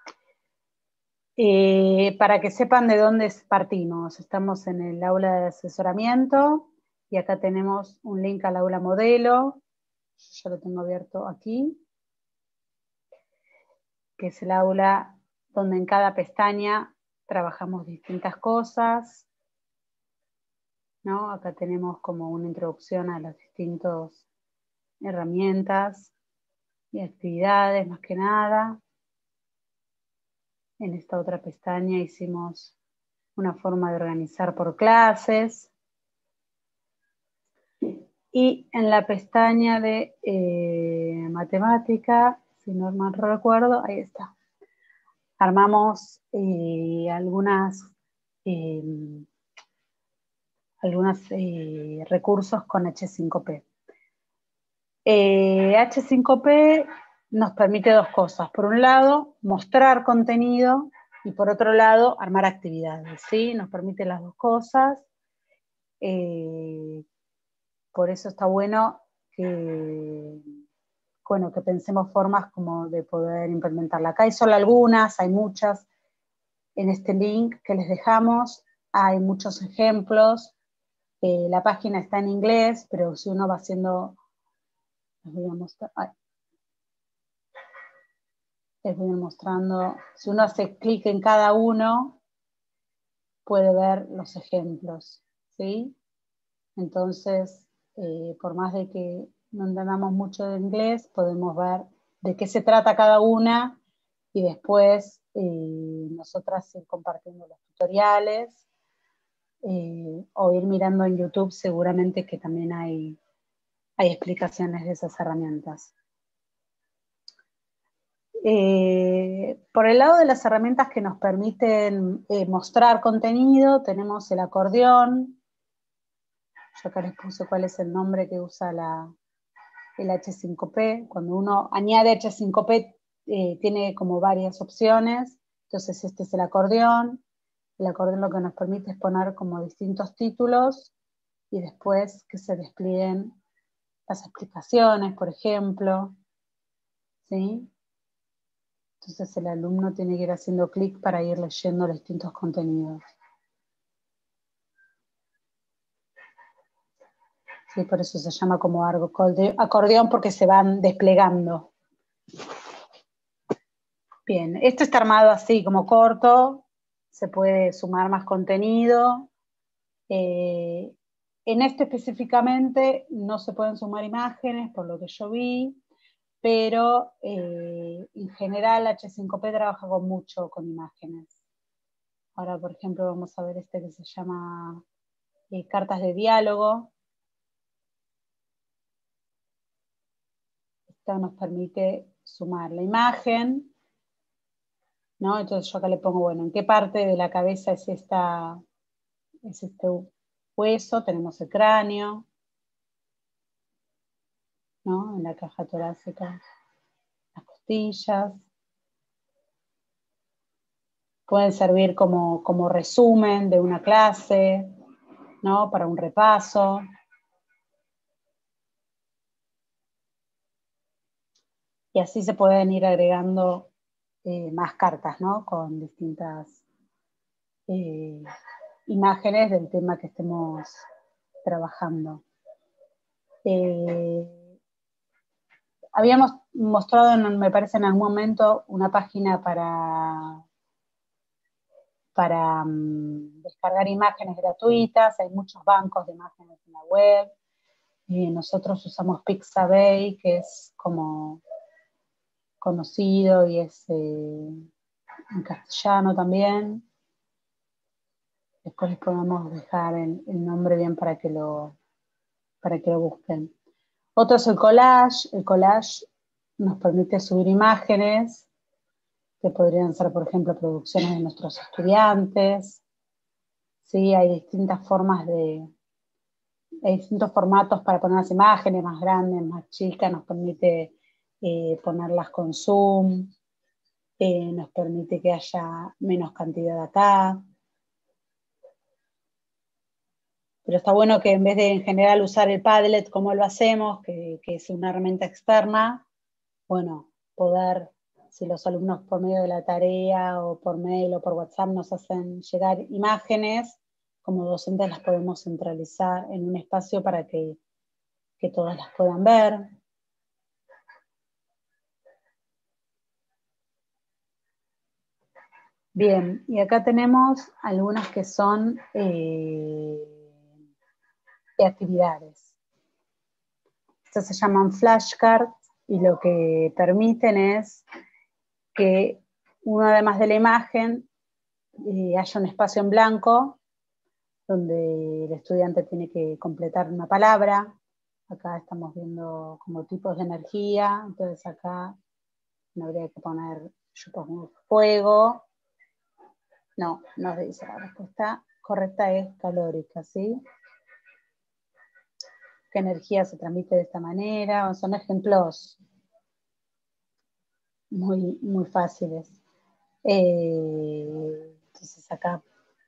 Eh, para que sepan de dónde partimos, estamos en el aula de asesoramiento y acá tenemos un link al aula modelo, yo ya lo tengo abierto aquí, que es el aula donde en cada pestaña trabajamos distintas cosas, ¿no? Acá tenemos como una introducción a las distintas herramientas y actividades, más que nada. En esta otra pestaña hicimos una forma de organizar por clases. Y en la pestaña de eh, matemática, si no mal recuerdo, ahí está. Armamos eh, algunas, eh, algunos eh, recursos con H cinco P. Eh, H cinco P nos permite dos cosas. Por un lado, mostrar contenido y por otro lado, armar actividades, ¿sí? Nos permite las dos cosas. Eh, por eso está bueno que, bueno, que pensemos formas como de poder implementarla. Acá hay solo algunas, hay muchas. En este link que les dejamos hay muchos ejemplos. Eh, la página está en inglés, pero si uno va haciendo... Les voy a mostrar... Ay, les voy a ir mostrando. Si uno hace clic en cada uno, puede ver los ejemplos, ¿sí? Entonces, eh, por más de que no entendamos mucho de inglés, podemos ver de qué se trata cada una y después eh, nosotras ir compartiendo los tutoriales eh, o ir mirando en YouTube, seguramente que también hay, hay explicaciones de esas herramientas. Eh, por el lado de las herramientas que nos permiten eh, mostrar contenido, tenemos el acordeón. Yo acá les puse cuál es el nombre que usa la, el H cinco P. Cuando uno añade H cinco P, eh, tiene como varias opciones. Entonces este es el acordeón. El acordeón lo que nos permite es poner como distintos títulos y después que se desplieguen las explicaciones, por ejemplo. ¿Sí? Entonces el alumno tiene que ir haciendo clic para ir leyendo los distintos contenidos. Sí, por eso se llama como acordeón, porque se van desplegando. Bien, esto está armado así como corto, se puede sumar más contenido. Eh, en este específicamente no se pueden sumar imágenes, por lo que yo vi, pero eh, en general H cinco P trabaja con mucho con imágenes. Ahora, por ejemplo, vamos a ver este que se llama eh, cartas de diálogo. Esto nos permite sumar la imagen, ¿no? Entonces yo acá le pongo, bueno, ¿en qué parte de la cabeza es, esta, es este hueso? Tenemos el cráneo, ¿no? En la caja torácica, las pastillas. Pueden servir como, como resumen de una clase, ¿no? Para un repaso. Y así se pueden ir agregando eh, más cartas, ¿no? Con distintas eh, imágenes del tema que estemos trabajando. Eh, habíamos mostrado, en, me parece, en algún momento una página para, para um, descargar imágenes gratuitas. Hay muchos bancos de imágenes en la web. Eh, nosotros usamos Pixabay, que es como conocido y es eh, en castellano también. Después les podemos dejar el, el nombre bien para que, lo, para que lo busquen. Otro es el collage. El collage nos permite subir imágenes que podrían ser, por ejemplo, producciones de nuestros estudiantes. ¿Sí? Hay distintas formas de... Hay distintos formatos para poner las imágenes, más grandes, más chicas. Nos permite eh, ponerlas con zoom. Eh, nos permite que haya menos cantidad acá. Pero está bueno que en vez de en general usar el Padlet como lo hacemos, que, que es una herramienta externa, bueno, poder, si los alumnos por medio de la tarea o por mail o por WhatsApp nos hacen llegar imágenes, como docentes las podemos centralizar en un espacio para que, que todas las puedan ver. Bien, y acá tenemos algunas que son eh, de actividades. Estas se llaman flashcards y lo que permiten es que uno, además de la imagen, eh, haya un espacio en blanco donde el estudiante tiene que completar una palabra. Acá estamos viendo como tipos de energía, entonces acá no habría que poner, yo pongo fuego. No, no dice, la respuesta correcta es calórica, ¿sí? ¿Qué energía se transmite de esta manera? Son ejemplos muy, muy fáciles. Eh, entonces acá,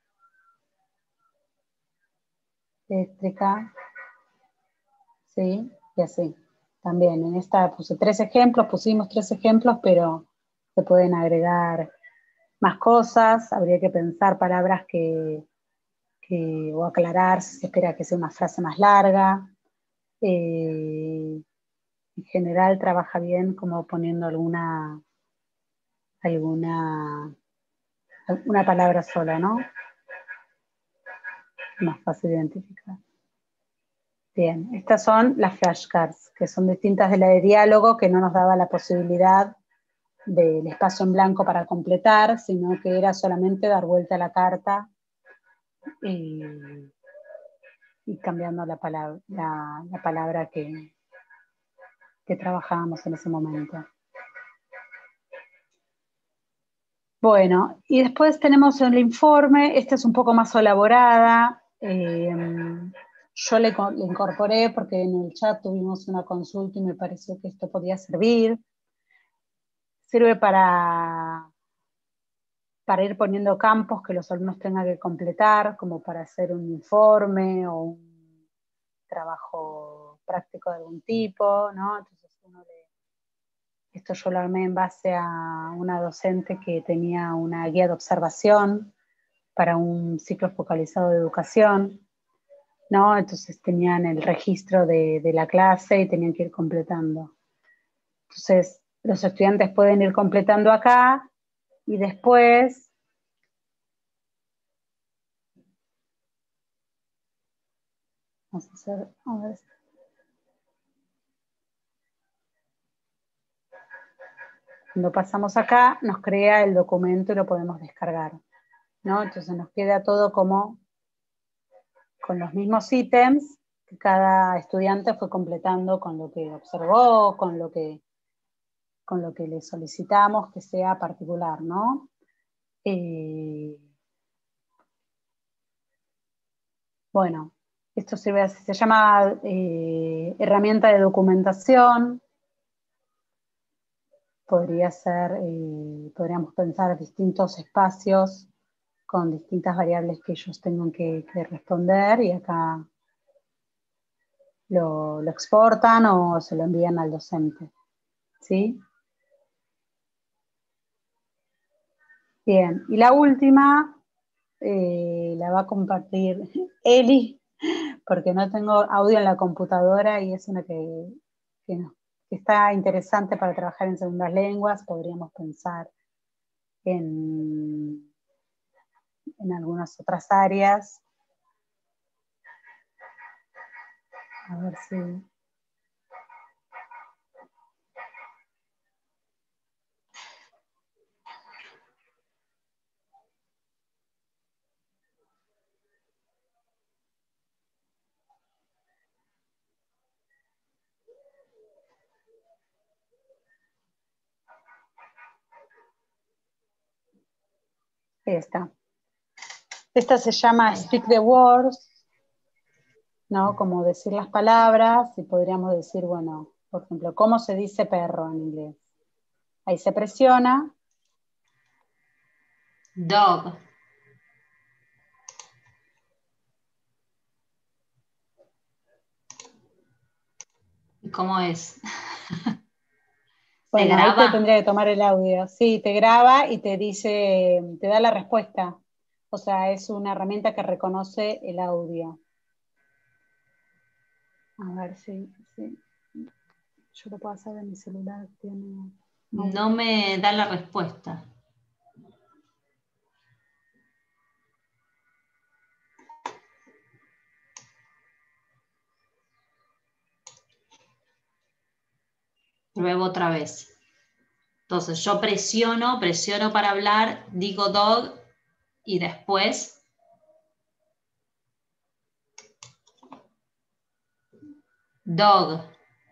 eléctrica, ¿sí? Y así. También en esta puse tres ejemplos, pusimos tres ejemplos, pero se pueden agregar más cosas. Habría que pensar palabras que, que o aclarar si se espera que sea una frase más larga. Eh, en general trabaja bien como poniendo alguna, alguna una palabra sola, ¿no? Más fácil de identificar. Bien, estas son las flashcards, que son distintas de la de diálogo, que no nos daba la posibilidad del espacio en blanco para completar, sino que era solamente dar vuelta a la carta y, y cambiando la palabra, la, la palabra que, que trabajábamos en ese momento. Bueno, y después tenemos el informe. Esta es un poco más elaborada. Eh, yo le, le incorporé porque en el chat tuvimos una consulta y me pareció que esto podía servir. Sirve para, para ir poniendo campos que los alumnos tengan que completar, como para hacer un informe o un trabajo práctico de algún tipo, ¿no? Entonces uno le... Esto yo lo armé en base a una docente que tenía una guía de observación para un ciclo focalizado de educación, ¿no? Entonces tenían el registro de, de la clase y tenían que ir completando. Entonces los estudiantes pueden ir completando acá y después vamos a hacer, a ver. Cuando pasamos acá nos crea el documento y lo podemos descargar, ¿no? Entonces nos queda todo como con los mismos ítems que cada estudiante fue completando con lo que observó, con lo que, con lo que le solicitamos que sea particular, ¿no? Eh, bueno, esto sirve así, se llama eh, herramienta de documentación. podría ser, eh, podríamos pensar distintos espacios con distintas variables que ellos tengan que, que responder, y acá lo, lo exportan o se lo envían al docente. ¿Sí? Bien, y la última eh, la va a compartir Eli, porque no tengo audio en la computadora y es una que, que, no, que está interesante para trabajar en segundas lenguas. Podríamos pensar en, en algunas otras áreas. A ver si... Ahí está. Esta se llama Speak the Words, ¿no? Como decir las palabras, y podríamos decir, bueno, por ejemplo, ¿cómo se dice perro en inglés? Ahí se presiona. Dog. ¿Y cómo es? ¿Se Bueno, ahí te graba? tendría que tomar el audio. Sí, te graba y te dice, te da la respuesta. O sea, es una herramienta que reconoce el audio. A ver si, si yo lo puedo hacer en mi celular. Tiene audio. No me da la respuesta. Pruebo otra vez. Entonces yo presiono, presiono para hablar, digo dog y después dog.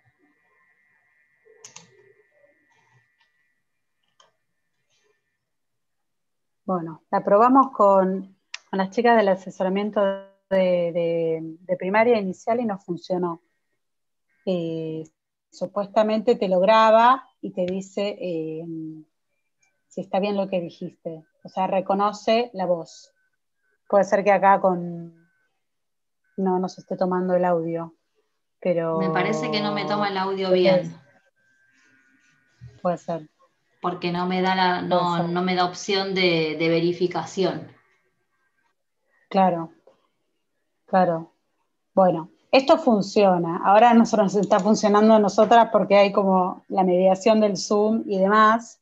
Bueno, la probamos con, con las chicas del asesoramiento de, de, de primaria inicial y nos funcionó. Eh, supuestamente te lo graba y te dice eh, si está bien lo que dijiste. O sea, reconoce la voz. Puede ser que acá con no nos esté tomando el audio, Me parece que no me toma pero el audio puede, bien, puede ser, porque no me da, la, puede no, ser. no me da opción de, de verificación. Claro, claro. Bueno, esto funciona. Ahora nosotros nos está funcionando a nosotras porque hay como la mediación del Zoom y demás.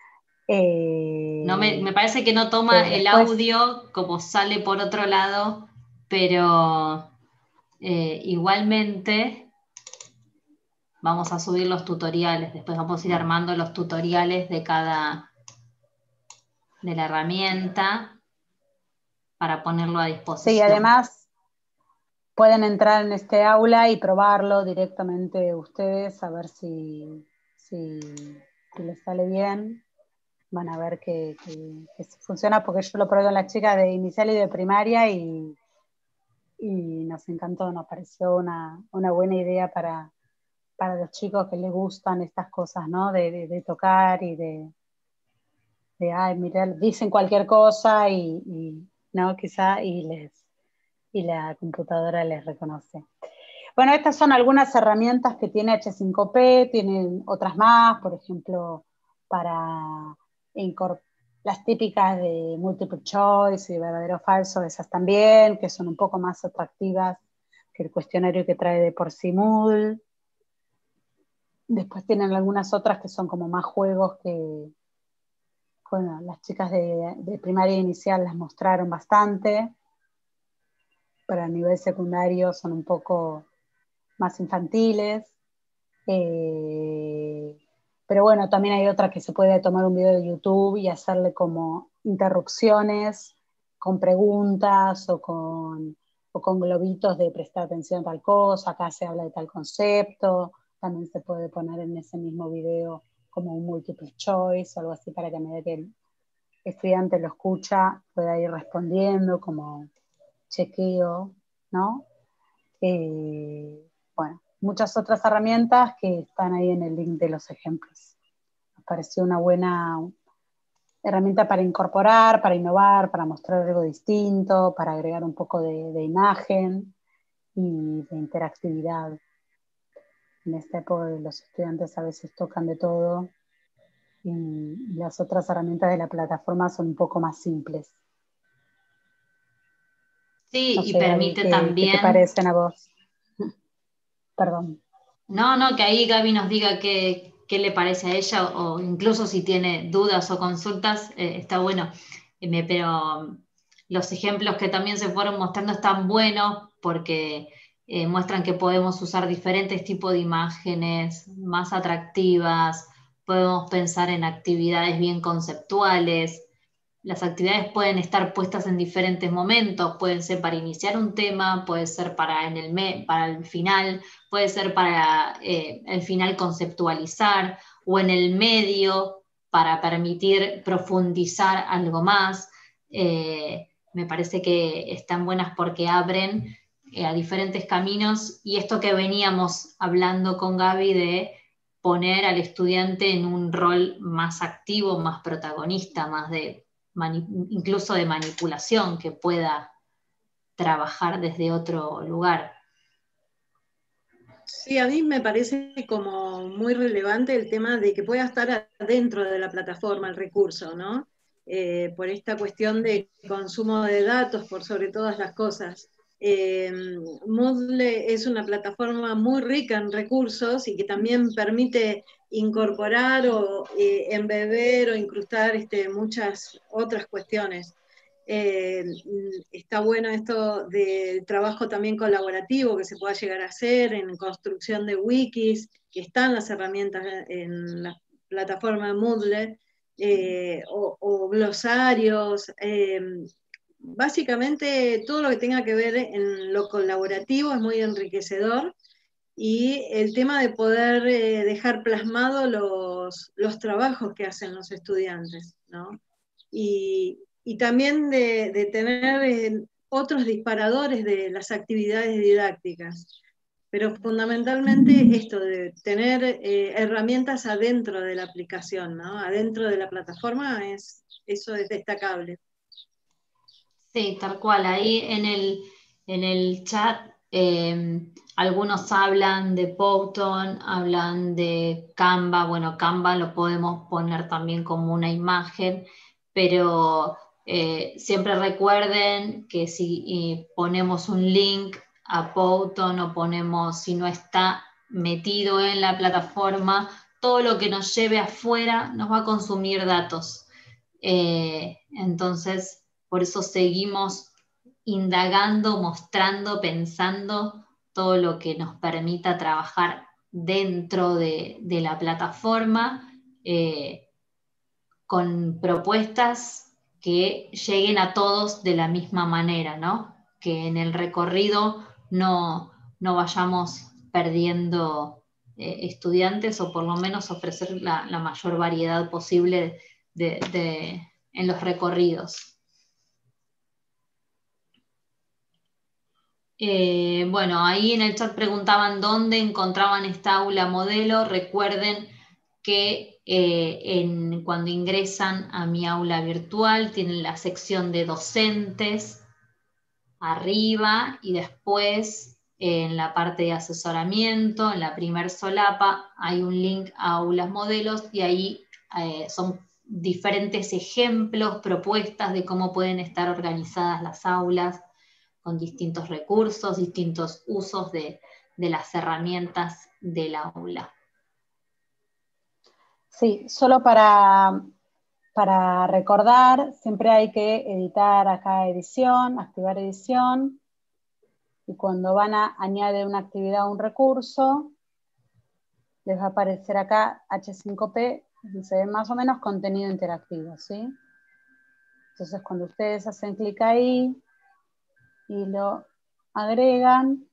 No me, Eh, me parece que no toma pero el después, audio como sale por otro lado, pero eh, igualmente vamos a subir los tutoriales. Después vamos a ir armando los tutoriales de cada de la herramienta para ponerlo a sí, disposición. además pueden entrar en este aula y probarlo directamente ustedes, a ver si, si, si les sale bien. Van a ver que, que, que funciona, porque yo lo probé con las chicas de inicial y de primaria y, y nos encantó, nos pareció una, una buena idea para, para los chicos que les gustan estas cosas, ¿no? De, de, de tocar y de, de, ay, mira, dicen cualquier cosa y, y ¿no? Quizá y les y la computadora les reconoce. Bueno, estas son algunas herramientas que tiene H cinco P, tienen otras más, por ejemplo, para las típicas de multiple choice y verdadero o falso, esas también, que son un poco más atractivas que el cuestionario que trae de por sí Moodle. Después tienen algunas otras que son como más juegos que, bueno, las chicas de, de primaria inicial las mostraron bastante. Para el nivel secundario son un poco más infantiles. Eh, pero bueno, también hay otra que se puede tomar un video de YouTube y hacerle como interrupciones con preguntas o con, o con globitos de prestar atención a tal cosa, acá se habla de tal concepto, también se puede poner en ese mismo video como un multiple choice o algo así para que a medida que el estudiante lo escucha pueda ir respondiendo como chequeo, ¿no? Eh, bueno, muchas otras herramientas que están ahí en el link de los ejemplos. pareció una buena herramienta para incorporar, para innovar, para mostrar algo distinto, para agregar un poco de, de imagen y de interactividad. En esta época los estudiantes a veces tocan de todo y, y las otras herramientas de la plataforma son un poco más simples. Sí, No y sé, Gaby, permite ¿qué, qué te también, parecen a vos? Perdón. no, no, que ahí Gaby nos diga qué, qué le parece a ella, o incluso si tiene dudas o consultas, eh, está bueno. Eh, me- pero los ejemplos que también se fueron mostrando están buenos porque eh, muestran que podemos usar diferentes tipos de imágenes más atractivas, podemos pensar en actividades bien conceptuales. Las actividades pueden estar puestas en diferentes momentos, pueden ser para iniciar un tema, puede ser para, en el me- para el final, puede ser para eh, el final conceptualizar, o en el medio para permitir profundizar algo más. Eh, me parece que están buenas porque abren eh, a diferentes caminos, y esto que veníamos hablando con Gaby de poner al estudiante en un rol más activo, más protagonista, más de incluso de manipulación, que pueda trabajar desde otro lugar. Sí, a mí me parece como muy relevante el tema de que pueda estar adentro de la plataforma el recurso, ¿no? Eh, por esta cuestión de consumo de datos, por sobre todas las cosas. Eh, Moodle es una plataforma muy rica en recursos y que también permite incorporar o eh, embeber o incrustar este, muchas otras cuestiones. Eh, está bueno esto del trabajo también colaborativo que se pueda llegar a hacer en construcción de wikis, que están las herramientas en la plataforma de Moodle, eh, o, o, glosarios, eh, básicamente todo lo que tenga que ver en lo colaborativo es muy enriquecedor, y el tema de poder eh, dejar plasmado los, los trabajos que hacen los estudiantes, ¿no? Y, y también de, de tener eh, otros disparadores de las actividades didácticas, pero fundamentalmente esto de tener eh, herramientas adentro de la aplicación, ¿no? Adentro de la plataforma, es, eso es destacable. Sí, tal cual. Ahí en el, en el chat eh, algunos hablan de Powtoon, hablan de Canva. Bueno, Canva lo podemos poner también como una imagen, pero eh, siempre recuerden que si eh, ponemos un link a Powtoon, o ponemos, si no está metido en la plataforma, todo lo que nos lleve afuera nos va a consumir datos. Eh, entonces, por eso seguimos indagando, mostrando, pensando todo lo que nos permita trabajar dentro de, de la plataforma, eh, con propuestas que lleguen a todos de la misma manera, ¿no? Que en el recorrido no, no vayamos perdiendo eh, estudiantes, o por lo menos ofrecer la, la mayor variedad posible de, de, en los recorridos. Eh, bueno, ahí en el chat preguntaban dónde encontraban esta aula modelo. Recuerden que eh, en, cuando ingresan a mi aula virtual tienen la sección de docentes arriba, y después eh, en la parte de asesoramiento, en la primer solapa, hay un link a aulas modelos, y ahí eh, son diferentes ejemplos, propuestas de cómo pueden estar organizadas las aulas, con distintos recursos, distintos usos de, de las herramientas del aula. Sí, solo para, para recordar, siempre hay que editar acá edición, activar edición, y cuando van a añadir una actividad o un recurso, les va a aparecer acá H cinco P, se ve más o menos contenido interactivo, ¿sí? Entonces cuando ustedes hacen clic ahí y lo agregan,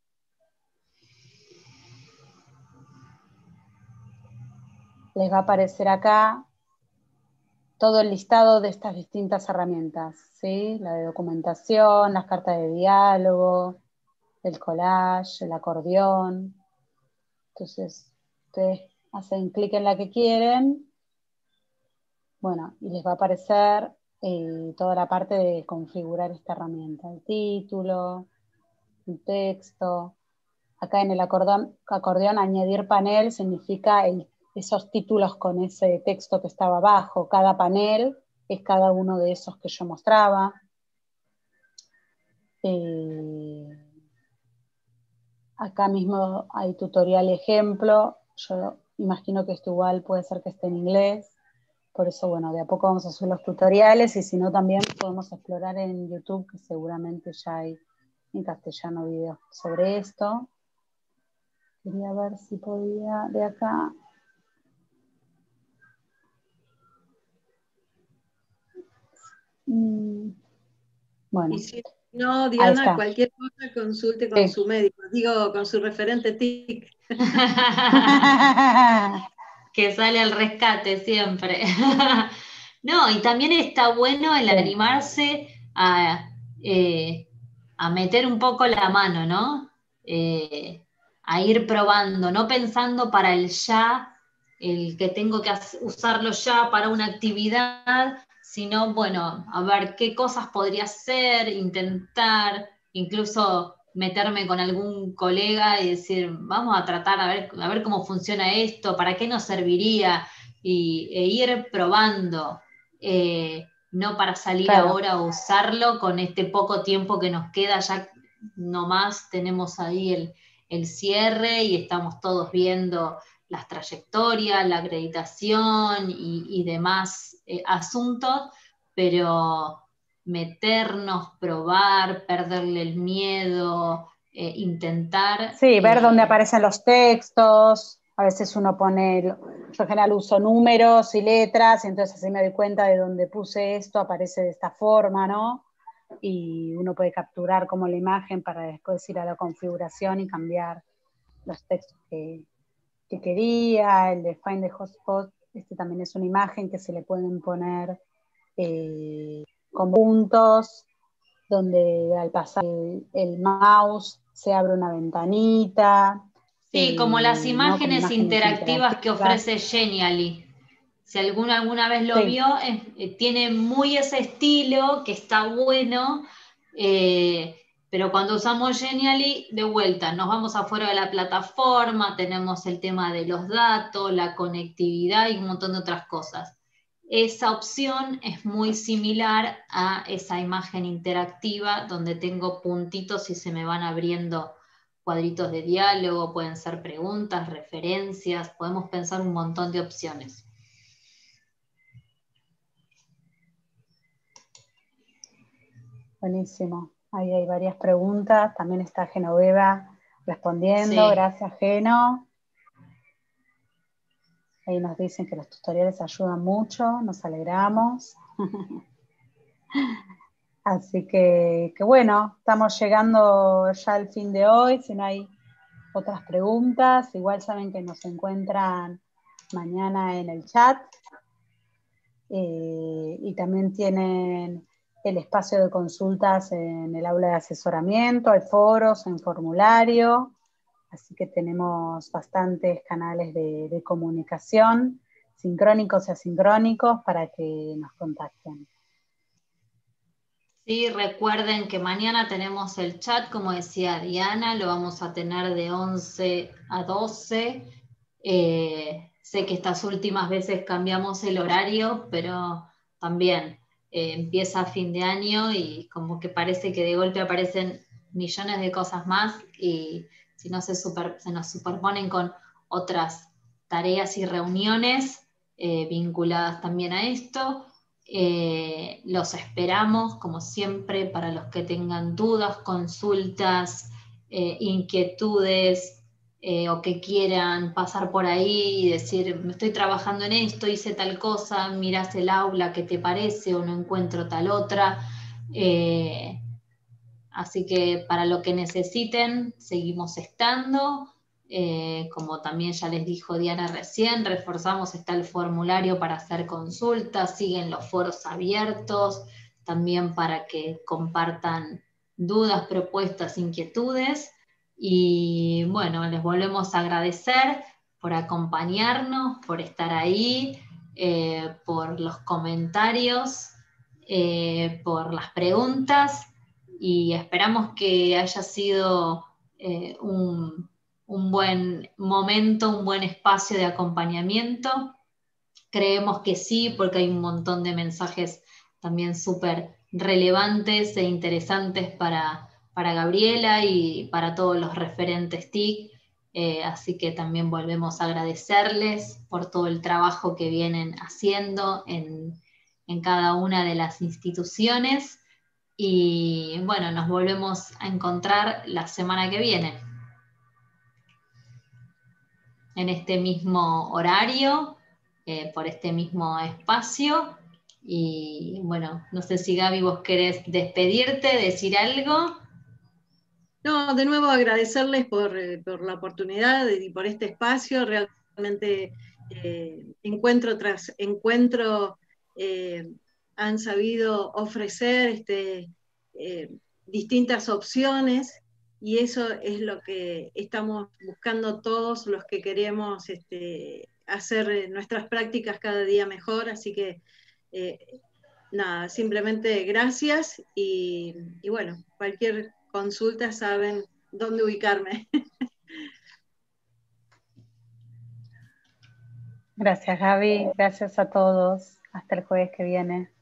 les va a aparecer acá todo el listado de estas distintas herramientas, ¿sí? La de documentación, las cartas de diálogo, el collage, el acordeón. Entonces, ustedes hacen clic en la que quieren Bueno, y les va a aparecer eh, toda la parte de configurar esta herramienta, el título, el texto. Acá en el acordeón, acordeón añadir panel significa el, esos títulos con ese texto que estaba abajo. Cada panel es cada uno de esos que yo mostraba. Eh, acá mismo hay tutorial ejemplo. Yo imagino que esto igual puede ser que esté en inglés. Por eso, bueno, de a poco vamos a hacer los tutoriales y si no también podemos explorar en YouTube, que seguramente ya hay en castellano videos sobre esto. Quería ver si podía de acá. Mm, bueno, Y si no, ahí Diana, está. cualquier cosa consulte con Sí. su médico, digo, con su referente T I C. Que sale al rescate siempre. No, y también está bueno el Sí. animarse a, eh, a meter un poco la mano, ¿no? Eh, a ir probando, no pensando para el ya, el que tengo que hacer- usarlo ya para una actividad, sino, bueno, a ver qué cosas podría hacer, intentar, incluso meterme con algún colega y decir, vamos a tratar a ver, a ver cómo funciona esto, para qué nos serviría, y, e ir probando, eh, no para salir Claro. ahora a usarlo con este poco tiempo que nos queda, ya nomás tenemos ahí el, el cierre y estamos todos viendo las trayectorias, la acreditación y, y demás eh, asuntos, pero meternos, probar, perderle el miedo, eh, intentar. Sí, ver dónde Eh, aparecen los textos. A veces uno pone, yo en general uso números y letras, y entonces así me doy cuenta de dónde puse esto, aparece de esta forma, ¿no? Y uno puede capturar como la imagen para después ir a la configuración y cambiar los textos que, que quería. El de Find the Hotspot, este también es una imagen que se le pueden poner eh, como puntos, donde al pasar el, el mouse se abre una ventanita, sí, como las eh, ¿no? Como imágenes imágenes interactivas que interactivas. ofrece Genially. Si alguno alguna vez lo Sí, vio, eh, eh, tiene muy ese estilo que está bueno, eh, pero cuando usamos Genially, de vuelta, nos vamos afuera de la plataforma, tenemos el tema de los datos, la conectividad y un montón de otras cosas. Esa opción es muy similar a esa imagen interactiva donde tengo puntitos y se me van abriendo cuadritos de diálogo, pueden ser preguntas, referencias, podemos pensar un montón de opciones. buenísimo. Ahí hay varias preguntas. También está Genoveva respondiendo. Sí. Gracias, Geno. Ahí nos dicen que los tutoriales ayudan mucho, nos alegramos. Así que, que bueno, estamos llegando ya al fin de hoy. Si no hay otras preguntas, igual saben que nos encuentran mañana en el chat. Eh, y también tienen el espacio de consultas en el aula de asesoramiento, hay foros, en formulario, así que tenemos bastantes canales de, de comunicación, sincrónicos y asincrónicos, para que nos contacten. Sí, recuerden que mañana tenemos el chat, como decía Diana, lo vamos a tener de once a doce. Eh, sé que estas últimas veces cambiamos el horario, pero también eh, empieza a fin de año y como que parece que de golpe aparecen millones de cosas más y si no se, super, se nos superponen con otras tareas y reuniones eh, vinculadas también a esto. Eh, los esperamos, como siempre, para los que tengan dudas, consultas, eh, inquietudes, eh, o que quieran pasar por ahí y decir, me estoy trabajando en esto, hice tal cosa, mirás el aula, ¿qué te parece? O no encuentro tal otra. Eh, así que para lo que necesiten, seguimos estando. Eh, como también ya les dijo Diana recién, reforzamos, está el formulario para hacer consultas, siguen los foros abiertos, también para que compartan dudas, propuestas, inquietudes. Y bueno, les volvemos a agradecer por acompañarnos, por estar ahí. eh, por los comentarios, eh, por las preguntas, y esperamos que haya sido eh, un, un buen momento, un buen espacio de acompañamiento. Creemos que sí, porque hay un montón de mensajes también súper relevantes e interesantes para, para Gabriela y para todos los referentes T I C. Eh, así que también volvemos a agradecerles por todo el trabajo que vienen haciendo en, en cada una de las instituciones. Y bueno, nos volvemos a encontrar la semana que viene, en este mismo horario, eh, por este mismo espacio. Y bueno, no sé si Gaby vos querés despedirte, decir algo. No, de nuevo agradecerles por, eh, por la oportunidad y por este espacio. Realmente eh, encuentro tras encuentro eh, han sabido ofrecer este, eh, distintas opciones, y eso es lo que estamos buscando todos los que queremos este, hacer nuestras prácticas cada día mejor. Así que eh, nada, simplemente gracias y, y bueno, cualquier consulta saben dónde ubicarme. Gracias, Gaby. Gracias a todos. Hasta el jueves que viene.